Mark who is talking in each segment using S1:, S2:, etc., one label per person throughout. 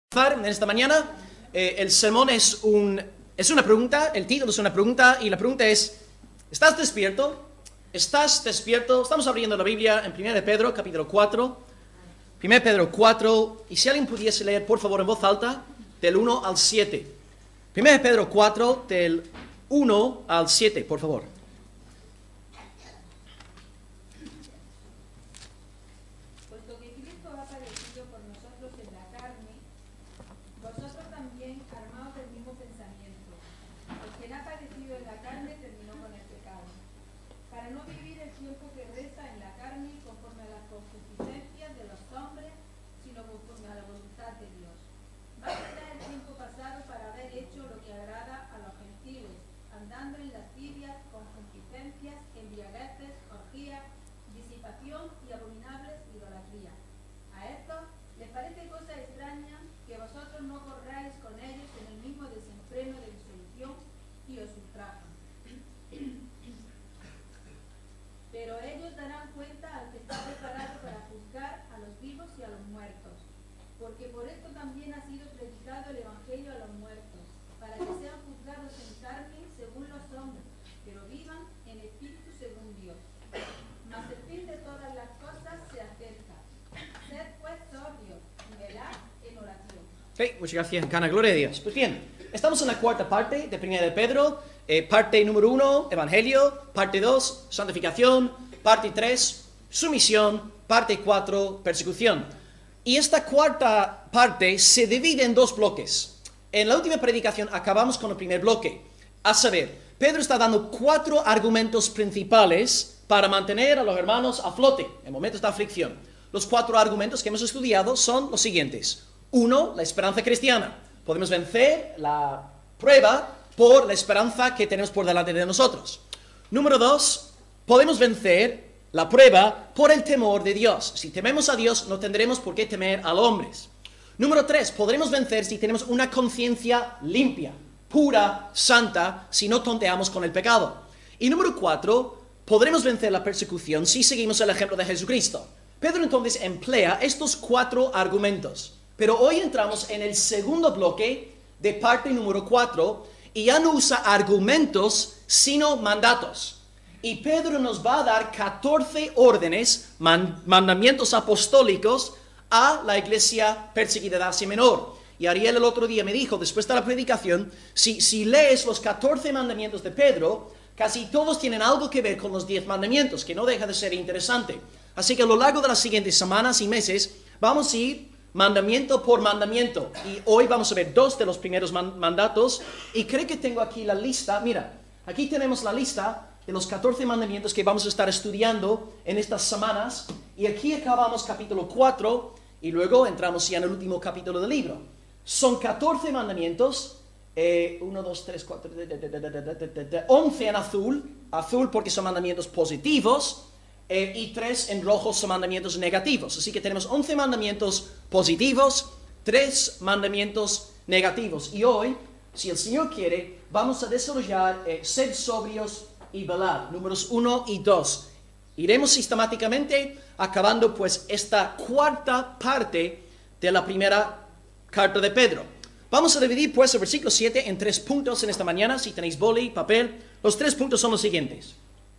S1: En esta mañana, el sermón es una pregunta, el título es una pregunta, y la pregunta es: ¿estás despierto? ¿Estás despierto? Estamos abriendo la Biblia en 1 de Pedro, capítulo 4. 1 Pedro 4, y si alguien pudiese leer, por favor, en voz alta, del 1 al 7. 1 de Pedro 4, del 1 al 7, por favor. Muchas gracias, Cana. Gloria a Dios. Pues bien, estamos en la cuarta parte de 1 de Pedro. Parte número 1, Evangelio. Parte 2, santificación. Parte 3, sumisión. Parte 4, persecución. Y esta cuarta parte se divide en dos bloques. En la última predicación acabamos con el primer bloque. A saber, Pedro está dando 4 argumentos principales para mantener a los hermanos a flote en momentos de aflicción. Los 4 argumentos que hemos estudiado son los siguientes. 1, la esperanza cristiana. Podemos vencer la prueba por la esperanza que tenemos por delante de nosotros. Número 2, podemos vencer la prueba por el temor de Dios. Si tememos a Dios, no tendremos por qué temer a los hombres. Número 3, podremos vencer si tenemos una conciencia limpia, pura, santa, si no tonteamos con el pecado. Y número 4, podremos vencer la persecución si seguimos el ejemplo de Jesucristo. Pedro entonces emplea estos 4 argumentos. Pero hoy entramos en el segundo bloque de parte número 4 y ya no usa argumentos, sino mandatos. Y Pedro nos va a dar 14 órdenes, mandamientos apostólicos a la iglesia perseguida de Asia Menor. Y Ariel el otro día me dijo, después de la predicación, si lees los 14 mandamientos de Pedro, casi todos tienen algo que ver con los 10 mandamientos, que no deja de ser interesante. Así que a lo largo de las siguientes semanas y meses vamos a ir mandamiento por mandamiento, y hoy vamos a ver 2 de los primeros mandatos, y creo que tengo aquí la lista. Mira, aquí tenemos la lista de los 14 mandamientos que vamos a estar estudiando en estas semanas, y aquí acabamos capítulo 4, y luego entramos ya en el último capítulo del libro. Son 14 mandamientos, 1, 2, 3, 4, 11 en azul porque son mandamientos positivos, y 3 en rojo son mandamientos negativos. Así que tenemos 11 mandamientos positivos, 3 mandamientos negativos. Y hoy, si el Señor quiere, vamos a desarrollar ser sobrios y velar, números 1 y 2. Iremos sistemáticamente acabando pues esta cuarta parte de la primera carta de Pedro. Vamos a dividir pues el versículo 7 en 3 puntos en esta mañana. Si tenéis boli, papel, los 3 puntos son los siguientes.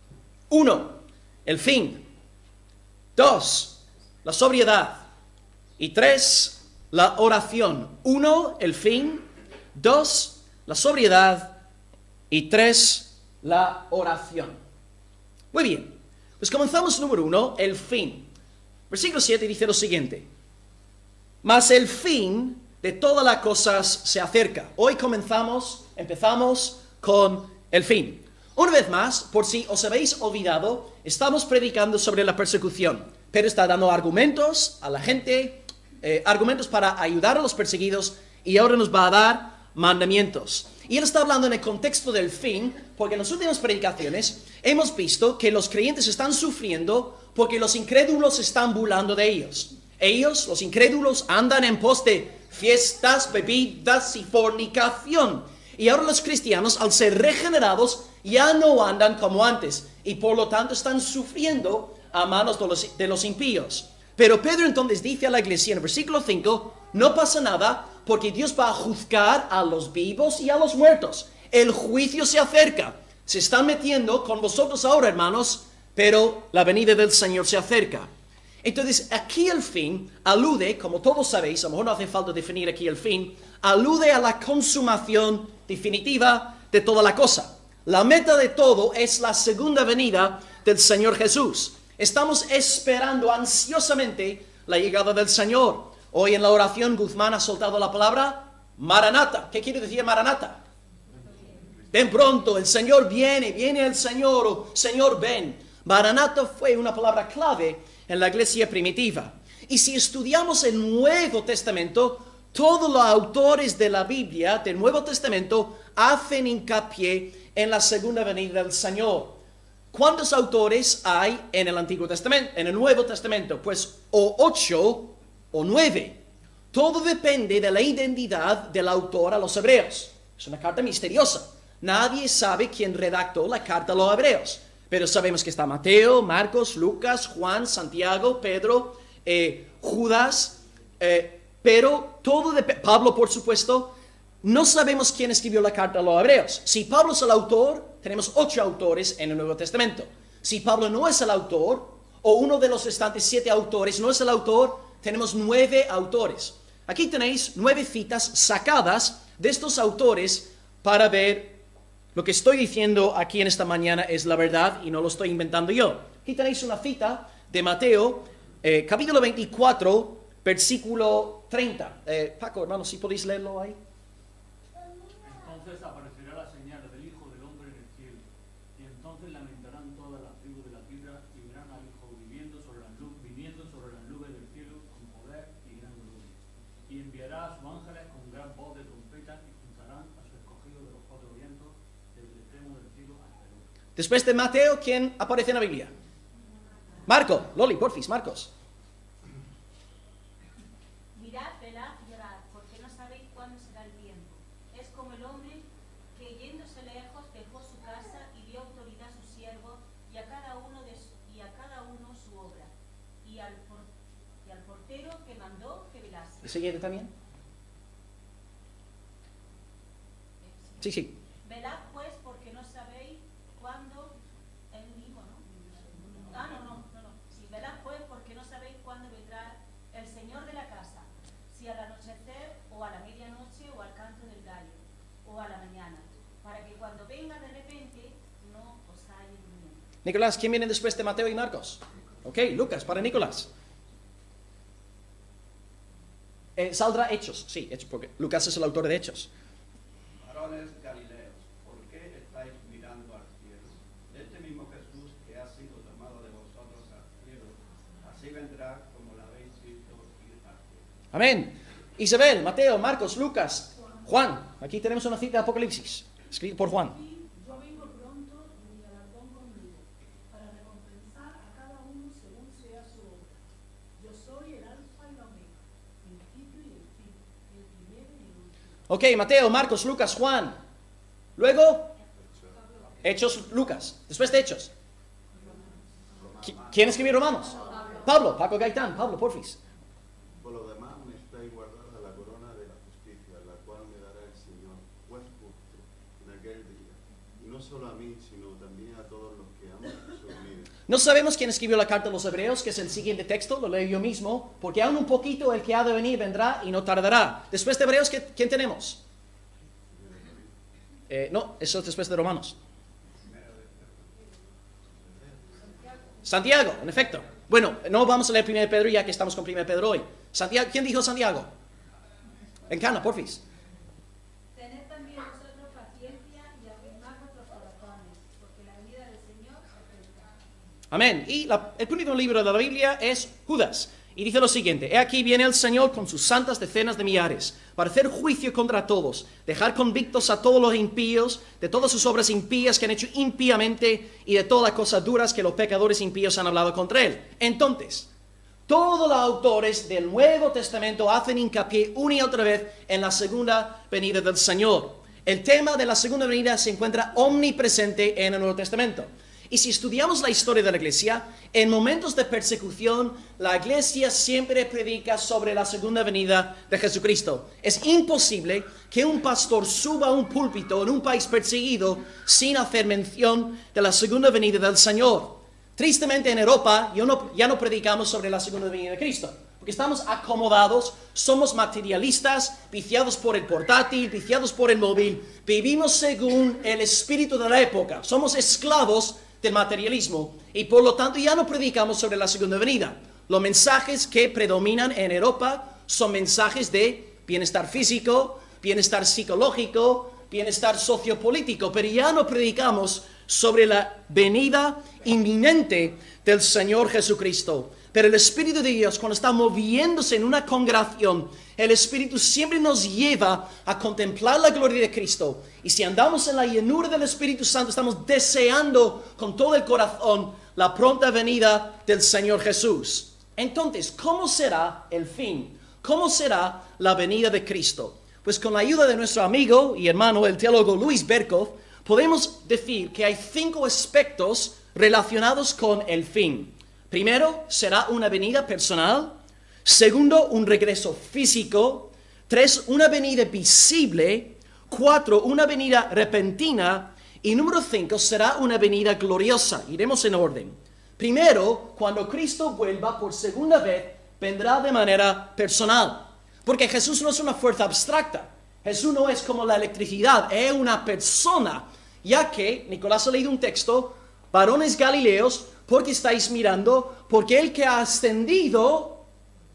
S1: 1, el fin. 2, la sobriedad. Y 3, la oración. 1, el fin. 2, la sobriedad. Y 3, la oración. Muy bien, pues comenzamos número 1, el fin. Versículo 7 dice lo siguiente: mas el fin de todas las cosas se acerca. Hoy empezamos con el fin. Una vez más, por si os habéis olvidado, estamos predicando sobre la persecución. Pedro está dando argumentos a la gente, argumentos para ayudar a los perseguidos, y ahora nos va a dar mandamientos. Y él está hablando en el contexto del fin, porque en las últimas predicaciones hemos visto que los creyentes están sufriendo porque los incrédulos se están burlando de ellos. Ellos, los incrédulos, andan en pos de fiestas, bebidas y fornicación. Y ahora los cristianos, al ser regenerados, ya no andan como antes, y por lo tanto están sufriendo a manos de los impíos. Pero Pedro entonces dice a la iglesia en el versículo 5, no pasa nada porque Dios va a juzgar a los vivos y a los muertos. El juicio se acerca. Se están metiendo con vosotros ahora, hermanos, pero la venida del Señor se acerca. Entonces, aquí el fin alude, como todos sabéis, a lo mejor no hace falta definir aquí el fin, alude a la consumación definitiva de toda la cosa. La meta de todo es la segunda venida del Señor Jesús. Estamos esperando ansiosamente la llegada del Señor. Hoy en la oración Guzmán ha soltado la palabra Maranata. ¿Qué quiere decir Maranata? Ven pronto, el Señor viene, viene el Señor, o Señor ven. Maranata fue una palabra clave en la iglesia primitiva. Y si estudiamos el Nuevo Testamento, todos los autores de la Biblia, del Nuevo Testamento, hacen hincapié en la segunda venida del Señor. ¿Cuántos autores hay en el Antiguo Testamento, en el Nuevo Testamento? Pues o 8 o 9. Todo depende de la identidad del autor a los hebreos. Es una carta misteriosa. Nadie sabe quién redactó la carta a los hebreos. Pero sabemos que está Mateo, Marcos, Lucas, Juan, Santiago, Pedro, Judas. Pero todo depende. Pablo, por supuesto. No sabemos quién escribió la carta a los hebreos. Si Pablo es el autor, tenemos 8 autores en el Nuevo Testamento. Si Pablo no es el autor, o uno de los restantes 7 autores no es el autor, tenemos 9 autores. Aquí tenéis 9 citas sacadas de estos autores para ver lo que estoy diciendo aquí en esta mañana es la verdad y no lo estoy inventando yo. Aquí tenéis una cita de Mateo, capítulo 24, versículo 30. Paco, hermano, si podéis leerlo ahí.
S2: Entonces aparecerá la señal del Hijo del Hombre en el cielo, y entonces lamentarán todas las tribus de la tierra y verán al Hijo viniendo sobre las nubes del cielo con poder y gran gloria. Y enviará a sus ángeles con gran voz de trompeta y juntarán a sus escogidos de los 4 vientos desde el extremo del cielo hasta el otro.
S1: Después de Mateo, ¿quién aparece en la Biblia? Marco, Loli, porfis, Marcos.
S3: Mirad, velad y orad, porque no sabéis cuándo será el tiempo. Es como el hombre que yéndose lejos dejó su casa y dio autoridad a sus siervos y a cada uno su obra. Y al portero que mandó que velase.
S1: ¿El siguiente también? Sí.
S3: Velad pues porque no sabéis cuándo él mismo, ¿no? No. Sí, velad pues porque no sabéis cuándo vendrá el Señor de la casa, si al anochecer o a la medianoche o al canto del gallo o a la mañana, para que cuando venga de repente no os halle durmiendo.
S1: Nicolás, ¿quién viene después de Mateo y Marcos? Ok, Lucas, para Nicolás. Saldrá Hechos, sí, Hechos, porque Lucas es el autor de Hechos.
S4: Varones Galileos, ¿por qué estáis mirando al cielo? Este mismo Jesús que ha sido tomado de vosotros al cielo, así vendrá como lo habéis visto ir al cielo.
S1: Amén. Isabel, Mateo, Marcos, Lucas, Juan. Aquí tenemos una cita de Apocalipsis, escrito por Juan.
S5: Yo vengo pronto y mi galardón conmigo, para recompensar a cada uno según sea su obra. Yo soy el alfa y la omega, el principio y el fin, el primero y el último.
S1: Ok, Mateo, Marcos, Lucas, Juan. Luego, Hechos, Lucas. Después de Hechos. ¿Quién escribió Romanos? Pablo, Paco Gaitán, Pablo, porfis.
S6: Por lo demás me está guardada la corona de la justicia, la cual me dará el Señor, juez justo, en aquel día. Y no solo a mí, sino también a todos los que aman su vida.
S1: No sabemos quién escribió la carta a los hebreos, que es el siguiente texto, lo leo yo mismo, porque aún un poquito el que ha de venir vendrá y no tardará. Después de hebreos, ¿quién tenemos? No, eso es después de Romanos. Santiago, en efecto. Bueno, no vamos a leer 1 Pedro ya que estamos con 1 Pedro hoy. Santiago, ¿quién dijo Santiago? Encana, porfis.
S3: Tened también vosotros paciencia y afirmad vuestros corazones, porque la venida del Señor se acerca.
S1: Amén. Y el único libro de la Biblia es Judas. Y dice lo siguiente: He aquí viene el Señor con sus santas decenas de millares, para hacer juicio contra todos, dejar convictos a todos los impíos, de todas sus obras impías que han hecho impíamente, y de todas las cosas duras que los pecadores impíos han hablado contra él. Entonces, todos los autores del Nuevo Testamento hacen hincapié una y otra vez en la segunda venida del Señor. El tema de la segunda venida se encuentra omnipresente en el Nuevo Testamento. Y si estudiamos la historia de la iglesia, en momentos de persecución, la iglesia siempre predica sobre la segunda venida de Jesucristo. Es imposible que un pastor suba a un púlpito en un país perseguido sin hacer mención de la segunda venida del Señor. Tristemente en Europa ya no predicamos sobre la segunda venida de Cristo, porque estamos acomodados, somos materialistas, viciados por el portátil, viciados por el móvil, vivimos según el espíritu de la época, somos esclavos del materialismo y por lo tanto ya no predicamos sobre la segunda venida. Los mensajes que predominan en Europa son mensajes de bienestar físico, bienestar psicológico, bienestar sociopolítico, pero ya no predicamos sobre la venida inminente del Señor Jesucristo. Pero el Espíritu de Dios, cuando está moviéndose en una congregación, el Espíritu siempre nos lleva a contemplar la gloria de Cristo. Y si andamos en la llenura del Espíritu Santo, estamos deseando con todo el corazón la pronta venida del Señor Jesús. Entonces, ¿cómo será el fin? ¿Cómo será la venida de Cristo? Pues con la ayuda de nuestro amigo y hermano, el teólogo Louis Berkhof, podemos decir que hay 5 aspectos relacionados con el fin. Primero, será una venida personal. Segundo, un regreso físico. 3, una venida visible. 4, una venida repentina. Y número 5, será una venida gloriosa. Iremos en orden. Primero, cuando Cristo vuelva por segunda vez, vendrá de manera personal. Porque Jesús no es una fuerza abstracta. Jesús no es como la electricidad, es una persona. Ya que, Nicolás ha leído un texto, varones galileos, porque estáis mirando, porque el que ha ascendido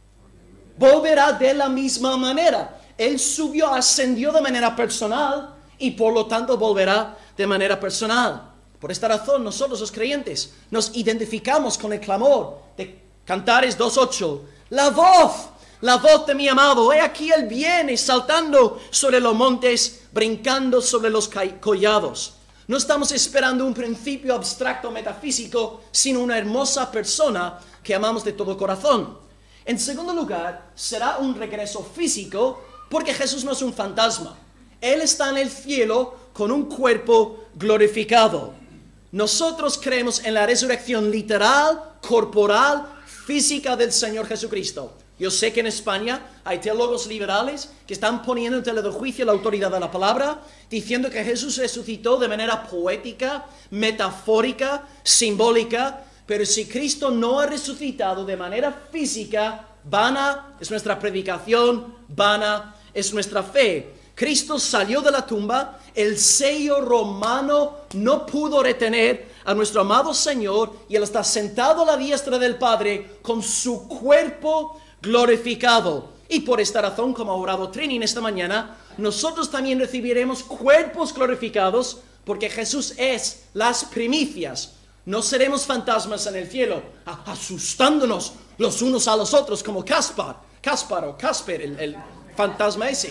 S1: volverá de la misma manera. Él subió, ascendió de manera personal y por lo tanto volverá de manera personal. Por esta razón nosotros los creyentes nos identificamos con el clamor de Cantares 2:8. La voz de mi amado, he aquí él viene saltando sobre los montes, brincando sobre los collados. No estamos esperando un principio abstracto metafísico, sino una hermosa persona que amamos de todo corazón. En segundo lugar, será un regreso físico, porque Jesús no es un fantasma. Él está en el cielo con un cuerpo glorificado. Nosotros creemos en la resurrección literal, corporal, física del Señor Jesucristo. Yo sé que en España hay teólogos liberales que están poniendo en tela de juicio la autoridad de la palabra, diciendo que Jesús resucitó de manera poética, metafórica, simbólica, pero si Cristo no ha resucitado de manera física, vana es nuestra predicación, vana es nuestra fe. Cristo salió de la tumba, el sello romano no pudo retener a nuestro amado Señor y Él está sentado a la diestra del Padre con su cuerpo glorificado. Y por esta razón, como ha orado Trini en esta mañana, nosotros también recibiremos cuerpos glorificados porque Jesús es las primicias. No seremos fantasmas en el cielo, asustándonos los unos a los otros como Caspar o Casper, el fantasma ese.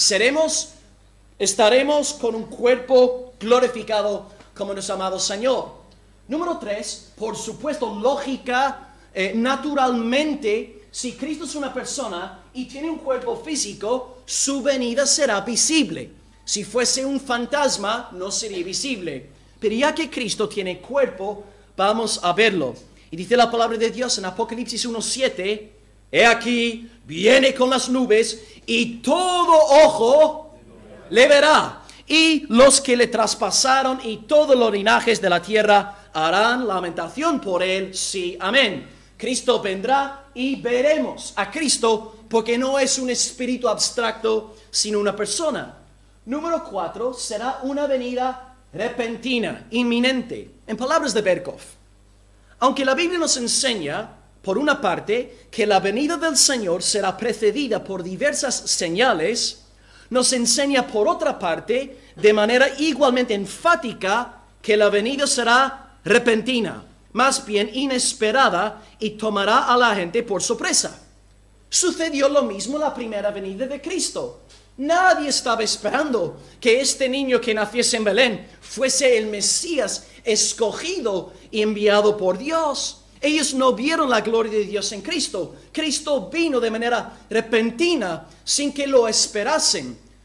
S1: Estaremos con un cuerpo glorificado como nuestro amado Señor. Número 3, por supuesto, lógica, naturalmente, si Cristo es una persona y tiene un cuerpo físico, su venida será visible. Si fuese un fantasma, no sería visible. Pero ya que Cristo tiene cuerpo, vamos a verlo. Y dice la palabra de Dios en Apocalipsis 1:7, he aquí, viene con las nubes, y todo ojo le verá. Y los que le traspasaron y todos los linajes de la tierra harán lamentación por él. Sí, amén. Cristo vendrá y veremos a Cristo porque no es un espíritu abstracto, sino una persona. Número 4, será una venida repentina, inminente. En palabras de Berkhof, aunque la Biblia nos enseña, por una parte, que la venida del Señor será precedida por diversas señales, nos enseña por otra parte, de manera igualmente enfática, que la venida será repentina, más bien inesperada, y tomará a la gente por sorpresa. Sucedió lo mismo en la primera venida de Cristo. Nadie estaba esperando que este niño que naciese en Belén fuese el Mesías escogido y enviado por Dios. Ellos no vieron la gloria de Dios en Cristo. Cristo vino de manera repentina, sin que lo esperasen.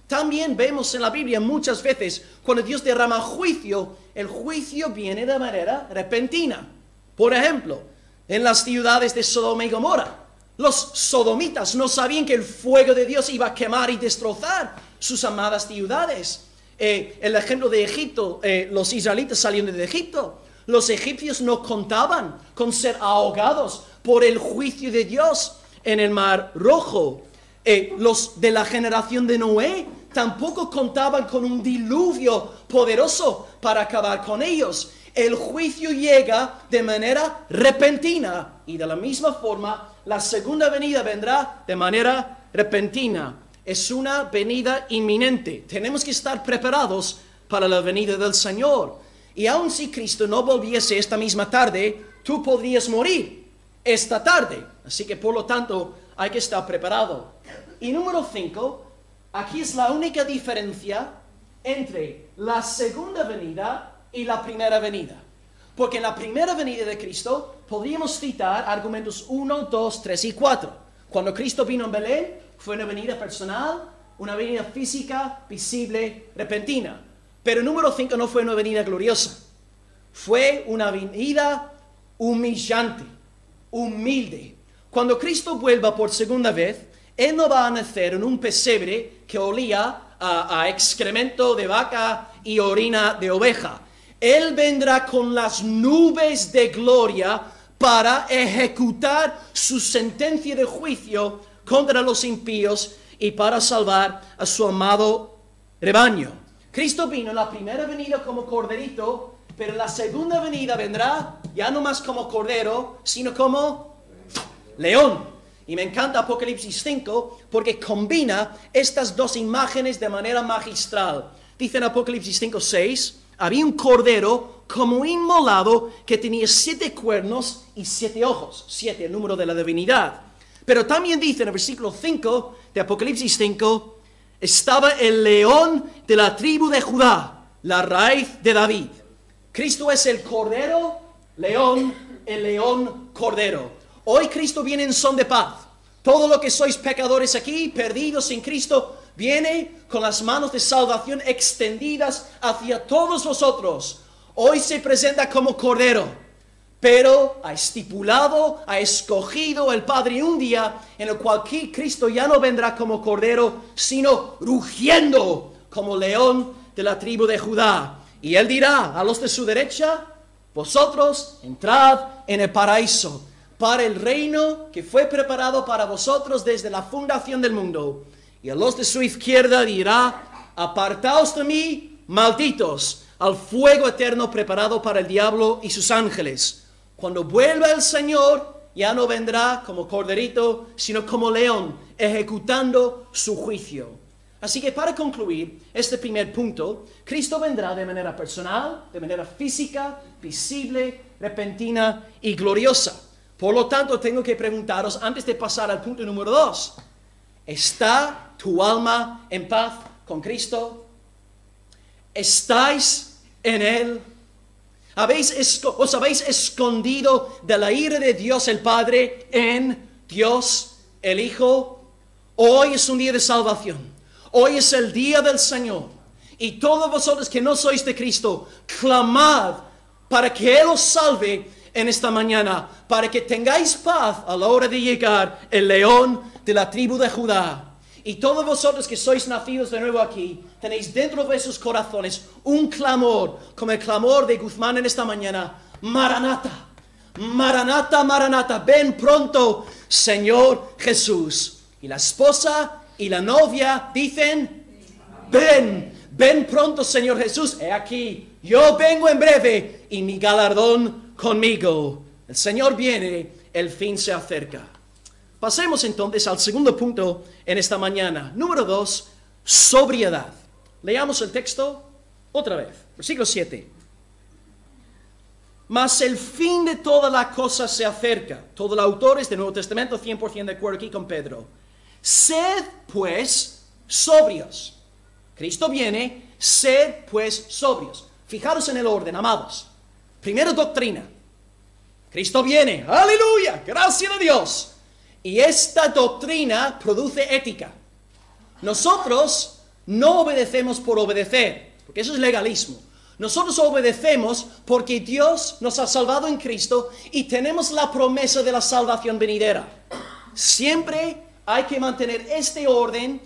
S1: También vemos en la Biblia muchas veces cuando Dios derrama juicio, el juicio viene de manera repentina. Por ejemplo, en las ciudades de Sodoma y Gomorra, los sodomitas no sabían que el fuego de Dios iba a quemar y destrozar sus amadas ciudades. El ejemplo de Egipto, los israelitas saliendo de Egipto. Los egipcios no contaban con ser ahogados por el juicio de Dios en el Mar Rojo. Los de la generación de Noé tampoco contaban con un diluvio poderoso para acabar con ellos. El juicio llega de manera repentina y de la misma forma la segunda venida vendrá de manera repentina. Es una venida inminente. Tenemos que estar preparados para la venida del Señor. Y aun si Cristo no volviese esta misma tarde, tú podrías morir esta tarde. Así que por lo tanto hay que estar preparado. Y número 5, aquí es la única diferencia entre la segunda venida y la primera venida. Porque en la primera venida de Cristo podríamos citar argumentos 1, 2, 3 y 4. Cuando Cristo vino en Belén, fue una venida personal, una venida física, visible, repentina. Pero número 5 no fue una venida gloriosa. Fue una venida humillante, humilde. Cuando Cristo vuelva por segunda vez, Él no va a nacer en un pesebre que olía a excremento de vaca y orina de oveja. Él vendrá con las nubes de gloria para ejecutar su sentencia de juicio contra los impíos y para salvar a su amado rebaño. Cristo vino en la primera venida como corderito, pero en la segunda venida vendrá ya no más como cordero, sino como león. Y me encanta Apocalipsis 5 porque combina estas dos imágenes de manera magistral. Dice en Apocalipsis 5:6, había un cordero como inmolado que tenía 7 cuernos y 7 ojos. 7, el número de la divinidad. Pero también dice en el versículo 5 de Apocalipsis 5, estaba el león de la tribu de Judá, la raíz de David. Cristo es el cordero, león, el león, cordero. Hoy Cristo viene en son de paz. Todo lo que sois pecadores aquí, perdidos sin Cristo, viene con las manos de salvación extendidas hacia todos vosotros. Hoy se presenta como cordero, pero ha estipulado, ha escogido el Padre un día en el cual Cristo ya no vendrá como cordero, sino rugiendo como león de la tribu de Judá. Y Él dirá a los de su derecha, vosotros entrad en el paraíso, para el reino que fue preparado para vosotros desde la fundación del mundo. Y a los de su izquierda dirá, apartaos de mí, malditos, al fuego eterno preparado para el diablo y sus ángeles. Cuando vuelva el Señor, ya no vendrá como corderito, sino como león, ejecutando su juicio. Así que para concluir este primer punto, Cristo vendrá de manera personal, de manera física, visible, repentina y gloriosa. Por lo tanto, tengo que preguntaros, antes de pasar al punto número 2, ¿está tu alma en paz con Cristo? ¿Estáis en Él? ¿Os habéis escondido de la ira de Dios el Padre en Dios el Hijo? Hoy es un día de salvación. Hoy es el día del Señor. Y todos vosotros que no sois de Cristo, clamad para que Él os salve en esta mañana, para que tengáis paz a la hora de llegar el león de la tribu de Judá. Y todos vosotros que sois nacidos de nuevo aquí, tenéis dentro de sus corazones un clamor, como el clamor de Guzmán en esta mañana: Maranata, Maranata, Maranata, ven pronto, Señor Jesús. Y la esposa y la novia dicen: ven, ven pronto, Señor Jesús. He aquí, yo vengo en breve y mi galardón conmigo. El Señor viene, el fin se acerca. Pasemos entonces al segundo punto en esta mañana. Número 2, sobriedad. Leamos el texto otra vez. Versículo 7. Mas el fin de toda la cosa se acerca. Todos los autores del Nuevo Testamento 100% de acuerdo aquí con Pedro. Sed pues sobrios. Cristo viene, sed pues sobrios. Fijaros en el orden, amados. Primero, doctrina. Cristo viene, aleluya, gracias a Dios. Y esta doctrina produce ética. Nosotros no obedecemos por obedecer, porque eso es legalismo. Nosotros obedecemos porque Dios nos ha salvado en Cristo y tenemos la promesa de la salvación venidera. Siempre hay que mantener este orden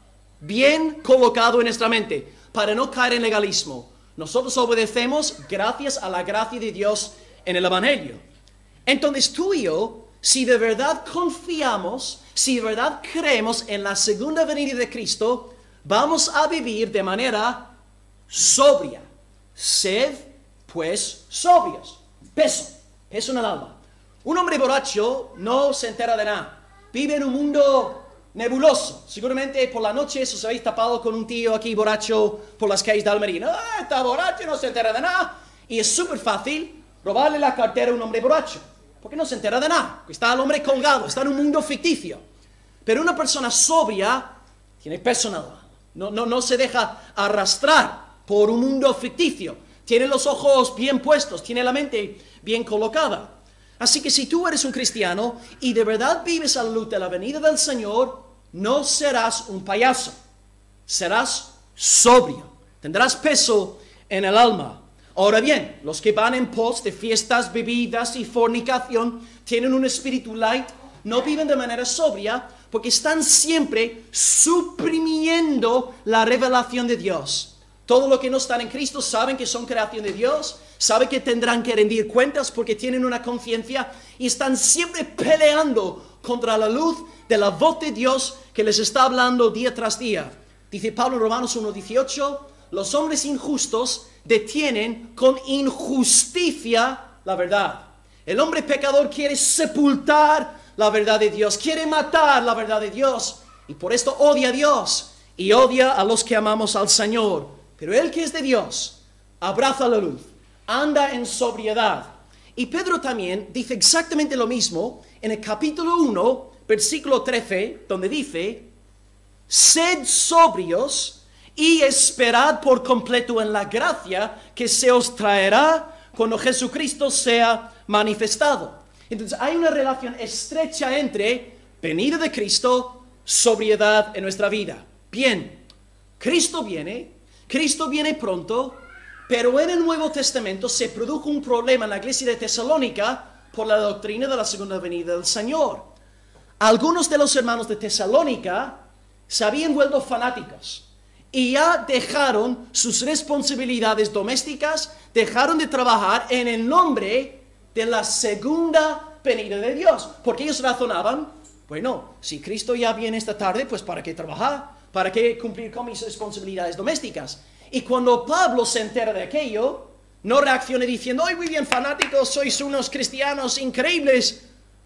S1: bien colocado en nuestra mente para no caer en legalismo. Nosotros obedecemos gracias a la gracia de Dios en el Evangelio. Entonces tú y yo, si de verdad confiamos, si de verdad creemos en la segunda venida de Cristo, vamos a vivir de manera sobria. Sed, pues, sobrios. Peso en el alma. Un hombre borracho no se entera de nada. Vive en un mundo nebuloso. Seguramente por la noche os habéis tapado con un tío aquí borracho por las calles de Almería. ¡Ah, está borracho, no se entera de nada! Y es súper fácil robarle la cartera a un hombre borracho, porque no se entera de nada. Está el hombre colgado, está en un mundo ficticio. Pero una persona sobria tiene peso en el alma. No se deja arrastrar por un mundo ficticio. Tiene los ojos bien puestos, tiene la mente bien colocada. Así que si tú eres un cristiano y de verdad vives a la luz de la venida del Señor, no serás un payaso. Serás sobrio. Tendrás peso en el alma. Ahora bien, los que van en pos de fiestas, bebidas y fornicación tienen un espíritu light, no viven de manera sobria porque están siempre suprimiendo la revelación de Dios. Todo lo que no están en Cristo saben que son creación de Dios, saben que tendrán que rendir cuentas porque tienen una conciencia y están siempre peleando contra la luz de la voz de Dios que les está hablando día tras día. Dice Pablo en Romanos 1:18, los hombres injustos detienen con injusticia la verdad. El hombre pecador quiere sepultar la verdad de Dios, quiere matar la verdad de Dios y por esto odia a Dios y odia a los que amamos al Señor. Pero el que es de Dios abraza la luz, anda en sobriedad. Y Pedro también dice exactamente lo mismo en el capítulo 1, versículo 13, donde dice, sed sobrios y esperad por completo en la gracia que se os traerá cuando Jesucristo sea manifestado. Entonces hay una relación estrecha entre venida de Cristo, sobriedad en nuestra vida. Bien, Cristo viene pronto, pero en el Nuevo Testamento se produjo un problema en la iglesia de Tesalónica por la doctrina de la segunda venida del Señor. Algunos de los hermanos de Tesalónica se habían vuelto fanáticos y ya dejaron sus responsabilidades domésticas, dejaron de trabajar en el nombre de la segunda venida de Dios, porque ellos razonaban, bueno, si Cristo ya viene esta tarde, pues ¿para qué trabajar? ¿Para qué cumplir con mis responsabilidades domésticas? Y cuando Pablo se entera de aquello, no reacciona diciendo, ¡ay, muy bien, fanáticos, sois unos cristianos increíbles!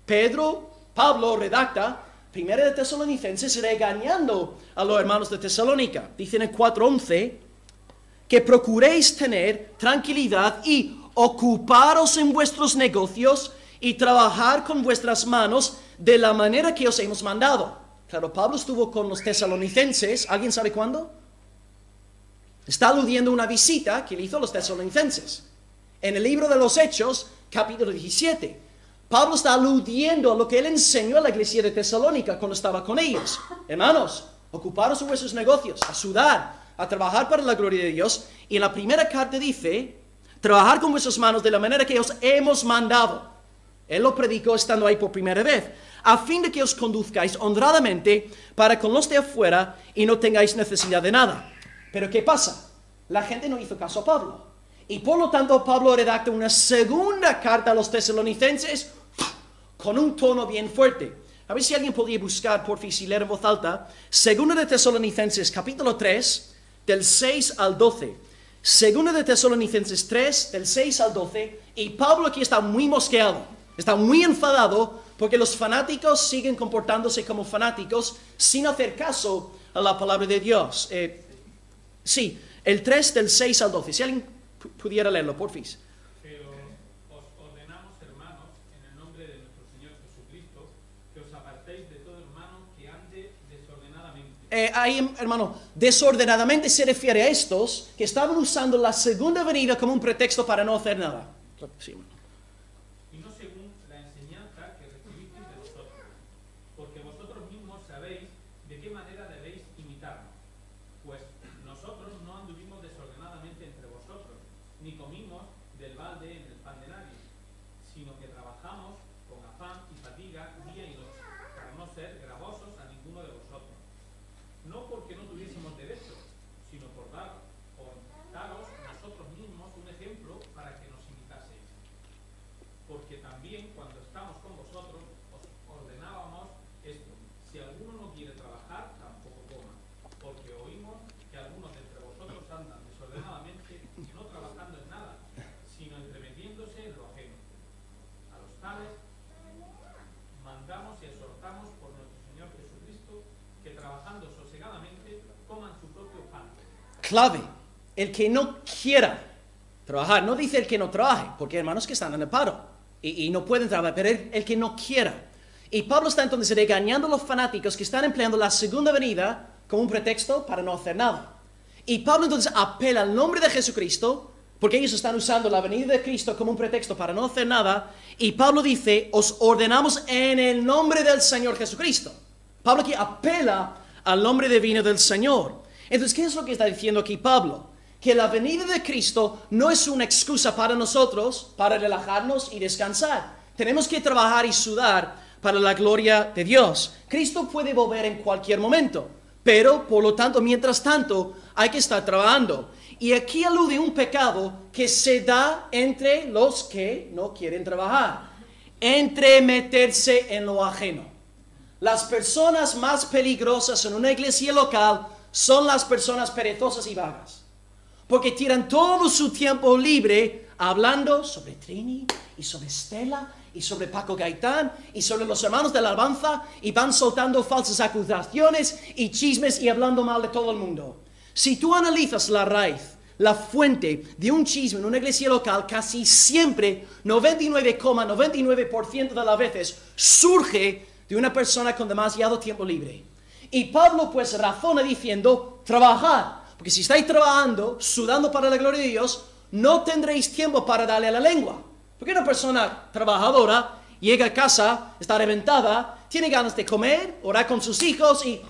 S1: Pablo redacta 1 de Tesalonicenses regañando a los hermanos de Tesalónica. Dice en el 4:11 que procuréis tener tranquilidad y ocuparos en vuestros negocios y trabajar con vuestras manos de la manera que os hemos mandado. Claro, Pablo estuvo con los tesalonicenses, ¿alguien sabe cuándo? Está aludiendo a una visita que le hizo a los tesalonicenses. En el libro de los Hechos, capítulo 17, Pablo está aludiendo a lo que él enseñó a la iglesia de Tesalónica cuando estaba con ellos. Hermanos, ocuparos en vuestros negocios, a sudar, a trabajar para la gloria de Dios. Y en la primera carta dice, trabajar con vuestras manos de la manera que os hemos mandado. Él lo predicó estando ahí por primera vez, a fin de que os conduzcáis honradamente para con los de afuera y no tengáis necesidad de nada. Pero ¿qué pasa? La gente no hizo caso a Pablo. Y por lo tanto Pablo redacta una segunda carta a los tesalonicenses con un tono bien fuerte. A ver si alguien podría buscar, por fin, si leer en voz alta, Segunda de Tesalonicenses, capítulo 3, del 6 al 12. Segunda de Tesalonicenses 3, del 6 al 12. Y Pablo aquí está muy mosqueado, está muy enfadado, porque los fanáticos siguen comportándose como fanáticos sin hacer caso a la palabra de Dios. Sí, el 3 del 6 al 12. Si alguien pudiera leerlo, por fin.
S2: Pero os ordenamos, hermanos, en el nombre de nuestro Señor Jesucristo, que os apartéis de todo hermano que ande desordenadamente.
S1: Ahí, hermano, desordenadamente se refiere a estos que estaban usando la segunda venida como un pretexto para no hacer nada. Sí, hermano.
S2: Y no según la enseñanza que recibisteis de vosotros, porque vosotros mismos sabéis de qué manera debéis imitarnos, pues
S7: del balde en el pan de nadie, sino que trabajamos con afán y fatiga día y noche, para no ser gravosos a ninguno de vosotros. No porque no tuviésemos derecho, sino por daros nosotros mismos un ejemplo para que nos imitaseis. Porque también cuando estamos con vosotros os ordenábamos esto: si alguno no quiere trabajar, tampoco coma, porque oímos que algunos de entre vosotros andan desordenadamente, no trabajando en nada, sino entremetiéndose en lo ajeno. A los tales mandamos y exhortamos por nuestro Señor Jesucristo que trabajando sosegadamente coman su propio pan.
S1: Clave, el que no quiera trabajar, no dice el que no trabaje, porque hay hermanos que están en el paro y no pueden trabajar, pero el que no quiera. Y Pablo está entonces regañando a los fanáticos que están empleando la segunda venida como un pretexto para no hacer nada. Y Pablo entonces apela al nombre de Jesucristo, porque ellos están usando la venida de Cristo como un pretexto para no hacer nada. Y Pablo dice, os ordenamos en el nombre del Señor Jesucristo. Pablo aquí apela al nombre divino del Señor. Entonces, ¿qué es lo que está diciendo aquí Pablo? Que la venida de Cristo no es una excusa para nosotros, para relajarnos y descansar. Tenemos que trabajar y sudar para la gloria de Dios. Cristo puede volver en cualquier momento, pero por lo tanto, mientras tanto, hay que estar trabajando. Y aquí alude un pecado que se da entre los que no quieren trabajar: entremeterse en lo ajeno. Las personas más peligrosas en una iglesia local son las personas perezosas y vagas, porque tiran todo su tiempo libre hablando sobre Trini y sobre Estela y sobre Paco Gaitán y sobre los hermanos de la alabanza, y van soltando falsas acusaciones y chismes y hablando mal de todo el mundo. Si tú analizas la raíz, la fuente de un chisme en una iglesia local, casi siempre, 99,99% de las veces, surge de una persona con demasiado tiempo libre. Y Pablo pues razona diciendo, trabajad, porque si estáis trabajando, sudando para la gloria de Dios, no tendréis tiempo para darle a la lengua. Porque una persona trabajadora llega a casa, está reventada, tiene ganas de comer, orar con sus hijos y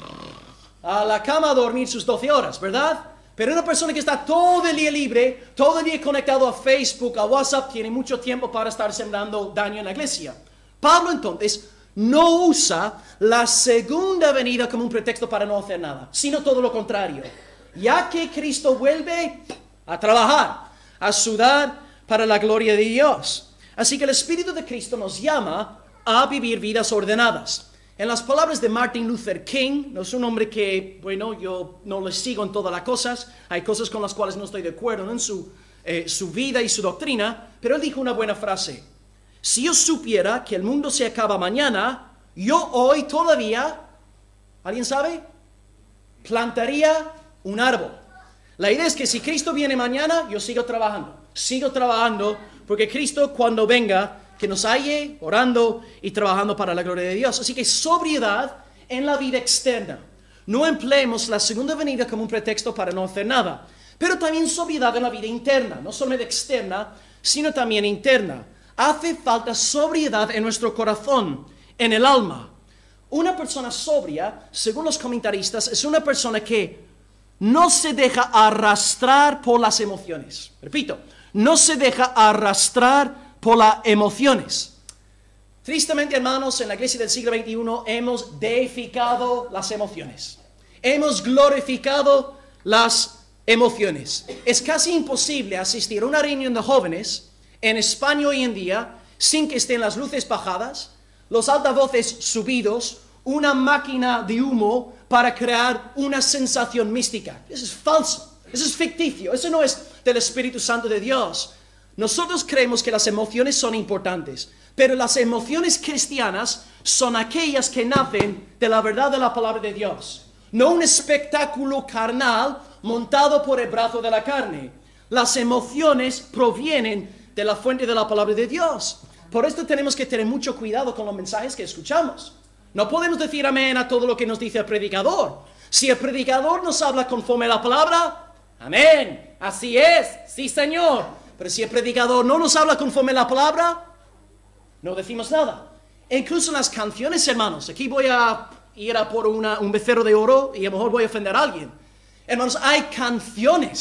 S1: a la cama a dormir sus 12 horas, ¿verdad? Pero una persona que está todo el día libre, todo el día conectado a Facebook, a WhatsApp, tiene mucho tiempo para estar sembrando daño en la iglesia. Pablo entonces no usa la segunda venida como un pretexto para no hacer nada, sino todo lo contrario. Ya que Cristo vuelve a trabajar, a sudar para la gloria de Dios. Así que el Espíritu de Cristo nos llama a vivir vidas ordenadas. En las palabras de Martin Luther King, no es un hombre que, bueno, yo no le sigo en todas las cosas, hay cosas con las cuales no estoy de acuerdo en su vida y su doctrina, pero él dijo una buena frase: si yo supiera que el mundo se acaba mañana, yo hoy todavía, ¿alguien sabe?, plantaría un árbol. La idea es que si Cristo viene mañana, yo sigo trabajando, porque Cristo cuando venga, que nos halle orando y trabajando para la gloria de Dios. Así que sobriedad en la vida externa. No empleemos la segunda venida como un pretexto para no hacer nada, pero también sobriedad en la vida interna, no solamente externa, sino también interna. Hace falta sobriedad en nuestro corazón, en el alma. Una persona sobria, según los comentaristas, es una persona que no se deja arrastrar por las emociones. Repito, no se deja arrastrar por las emociones. Tristemente, hermanos, en la iglesia del siglo XXI hemos deificado las emociones. Hemos glorificado las emociones. Es casi imposible asistir a una reunión de jóvenes en España hoy en día sin que estén las luces bajadas, los altavoces subidos, una máquina de humo para crear una sensación mística. Eso es falso, eso es ficticio, eso no es del Espíritu Santo de Dios. Nosotros creemos que las emociones son importantes, pero las emociones cristianas son aquellas que nacen de la verdad de la palabra de Dios, no un espectáculo carnal montado por el brazo de la carne. Las emociones provienen de la fuente de la palabra de Dios. Por esto tenemos que tener mucho cuidado con los mensajes que escuchamos. No podemos decir amén a todo lo que nos dice el predicador. Si el predicador nos habla conforme a la palabra, amén, así es, sí Señor. Pero si el predicador no nos habla conforme a la palabra, no decimos nada. E incluso en las canciones, hermanos, aquí voy a ir a por un becerro de oro y a lo mejor voy a ofender a alguien. Hermanos, hay canciones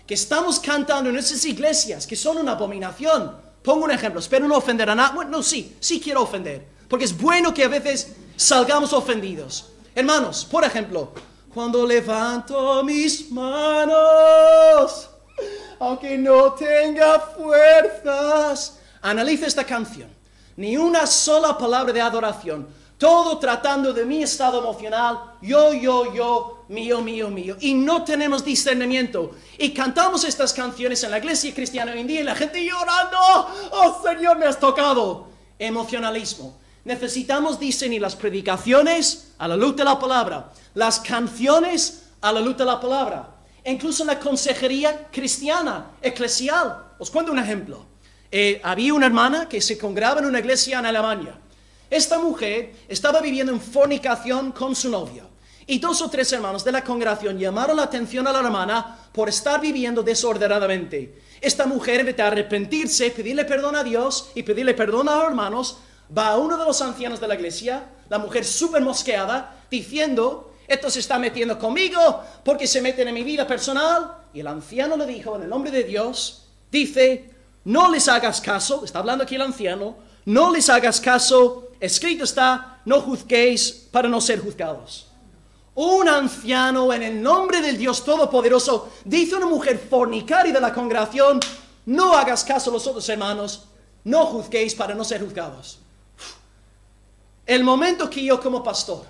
S1: que estamos cantando en nuestras iglesias, que son una abominación. Pongo un ejemplo, espero no ofender a nadie. Bueno, no, sí quiero ofender, porque es bueno que a veces salgamos ofendidos. Hermanos, por ejemplo, cuando levanto mis manos, aunque no tenga fuerzas. Analiza esta canción. Ni una sola palabra de adoración. Todo tratando de mi estado emocional. Yo, mío. Y no tenemos discernimiento. Y cantamos estas canciones en la iglesia cristiana hoy en día y la gente llorando. Oh Señor, me has tocado. Emocionalismo. Necesitamos discernir las predicaciones a la luz de la palabra. Las canciones a la luz de la palabra. Incluso en la consejería cristiana, eclesial. Os cuento un ejemplo. Había una hermana que se congregaba en una iglesia en Alemania. Esta mujer estaba viviendo en fornicación con su novio. Y 2 o 3 hermanos de la congregación llamaron la atención a la hermana por estar viviendo desordenadamente. Esta mujer, en vez de arrepentirse, pedirle perdón a Dios y pedirle perdón a los hermanos, va a uno de los ancianos de la iglesia, la mujer súper mosqueada, diciendo: esto se está metiendo conmigo porque se meten en mi vida personal. Y el anciano le dijo, en el nombre de Dios, dice: no les hagas caso, está hablando aquí el anciano, no les hagas caso, escrito está, no juzguéis para no ser juzgados. Un anciano en el nombre del Dios Todopoderoso dice a una mujer fornicaria de la congregación: no hagas caso a los otros hermanos, no juzguéis para no ser juzgados. El momento que yo como pastor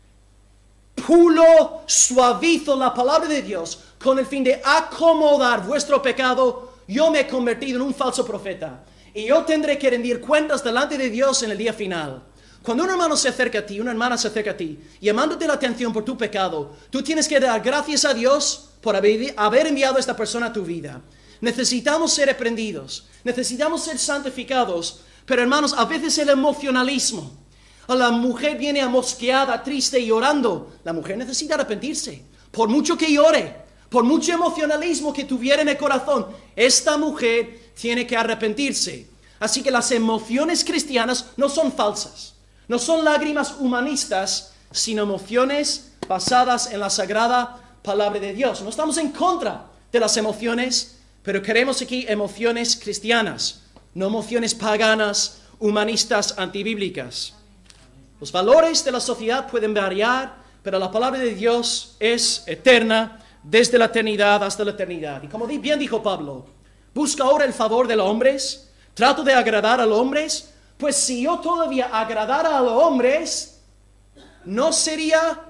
S1: pulo, suavizo la palabra de Dios con el fin de acomodar vuestro pecado, yo me he convertido en un falso profeta. Y yo tendré que rendir cuentas delante de Dios en el día final. Cuando un hermano se acerca a ti, una hermana se acerca a ti, llamándote la atención por tu pecado, tú tienes que dar gracias a Dios por haber enviado a esta persona a tu vida. Necesitamos ser reprendidos, necesitamos ser santificados, pero hermanos, a veces el emocionalismo. La mujer viene amosqueada, triste y llorando. La mujer necesita arrepentirse. Por mucho que llore, por mucho emocionalismo que tuviera en el corazón, esta mujer tiene que arrepentirse. Así que las emociones cristianas no son falsas. No son lágrimas humanistas, sino emociones basadas en la sagrada palabra de Dios. No estamos en contra de las emociones, pero queremos aquí emociones cristianas, no emociones paganas, humanistas, antibíblicas. Los valores de la sociedad pueden variar, pero la palabra de Dios es eterna, desde la eternidad hasta la eternidad. Y como bien dijo Pablo, busca ahora el favor de los hombres, trato de agradar a los hombres, pues si yo todavía agradara a los hombres, no sería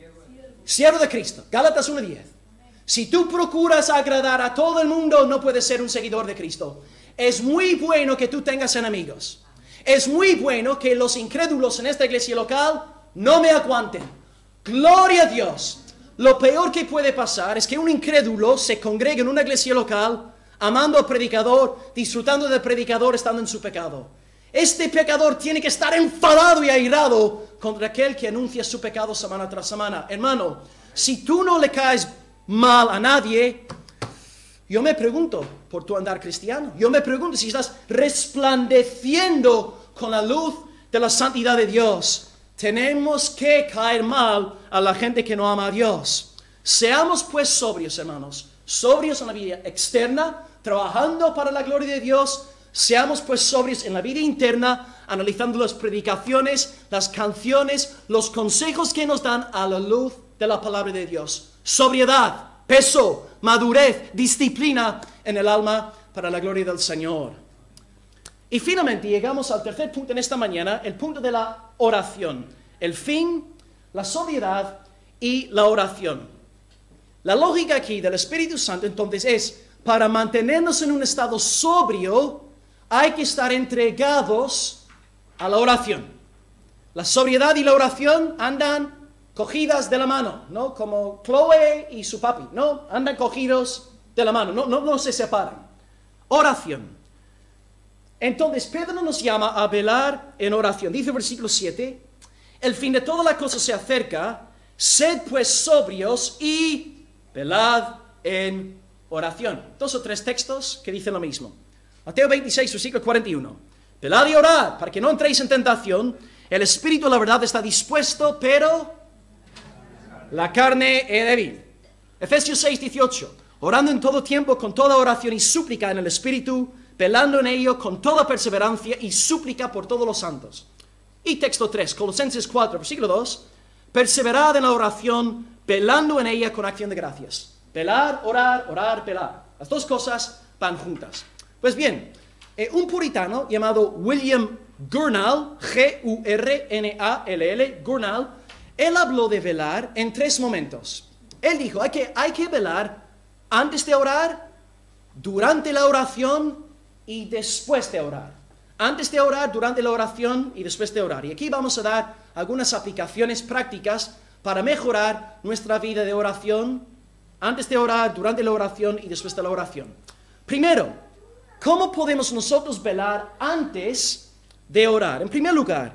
S1: siervo de Cristo. Gálatas 1:10. Si tú procuras agradar a todo el mundo, no puedes ser un seguidor de Cristo. Es muy bueno que tú tengas enemigos. Es muy bueno que los incrédulos en esta iglesia local no me aguanten. Gloria a Dios. Lo peor que puede pasar es que un incrédulo se congregue en una iglesia local, amando al predicador, disfrutando del predicador, estando en su pecado. Este pecador tiene que estar enfadado y airado contra aquel que anuncia su pecado semana tras semana. Hermano, si tú no le caes mal a nadie, yo me pregunto por tu andar cristiano. Yo me pregunto si estás resplandeciendo con la luz de la santidad de Dios. Tenemos que caer mal a la gente que no ama a Dios. Seamos pues sobrios, hermanos. Sobrios en la vida externa, trabajando para la gloria de Dios. Seamos pues sobrios en la vida interna, analizando las predicaciones, las canciones, los consejos que nos dan a la luz de la palabra de Dios. Sobriedad, peso, madurez, disciplina en el alma para la gloria del Señor. Y finalmente llegamos al tercer punto en esta mañana, el punto de la oración. El fin, la sobriedad y la oración. La lógica aquí del Espíritu Santo entonces es, para mantenernos en un estado sobrio, hay que estar entregados a la oración. La sobriedad y la oración andan cogidas de la mano, ¿no? Como Chloe y su papi, ¿no? Andan cogidos de la mano, no se separan. Oración. Entonces, Pedro nos llama a velar en oración. Dice el versículo 7, el fin de toda la cosa se acerca, sed pues sobrios y velad en oración. 2 o 3 textos que dicen lo mismo. Mateo 26, versículo 41. Velad y orad para que no entréis en tentación. El espíritu, la verdad, está dispuesto, pero la carne es débil. Efesios 6, 18. orando en todo tiempo con toda oración y súplica en el Espíritu, velando en ello con toda perseverancia y súplica por todos los santos. Y texto 3, Colosenses 4, versículo 2, perseverad en la oración, velando en ella con acción de gracias. Velar, orar, orar, velar. Las dos cosas van juntas. Pues bien, un puritano llamado William Gurnall, G-U-R-N-A-L-L, Gurnall, él habló de velar en 3 momentos. Él dijo, hay que velar antes de orar, durante la oración y después de orar. Antes de orar, durante la oración y después de orar. Y aquí vamos a dar algunas aplicaciones prácticas para mejorar nuestra vida de oración, antes de orar, durante la oración y después de la oración. Primero, ¿cómo podemos nosotros velar antes de orar? En primer lugar,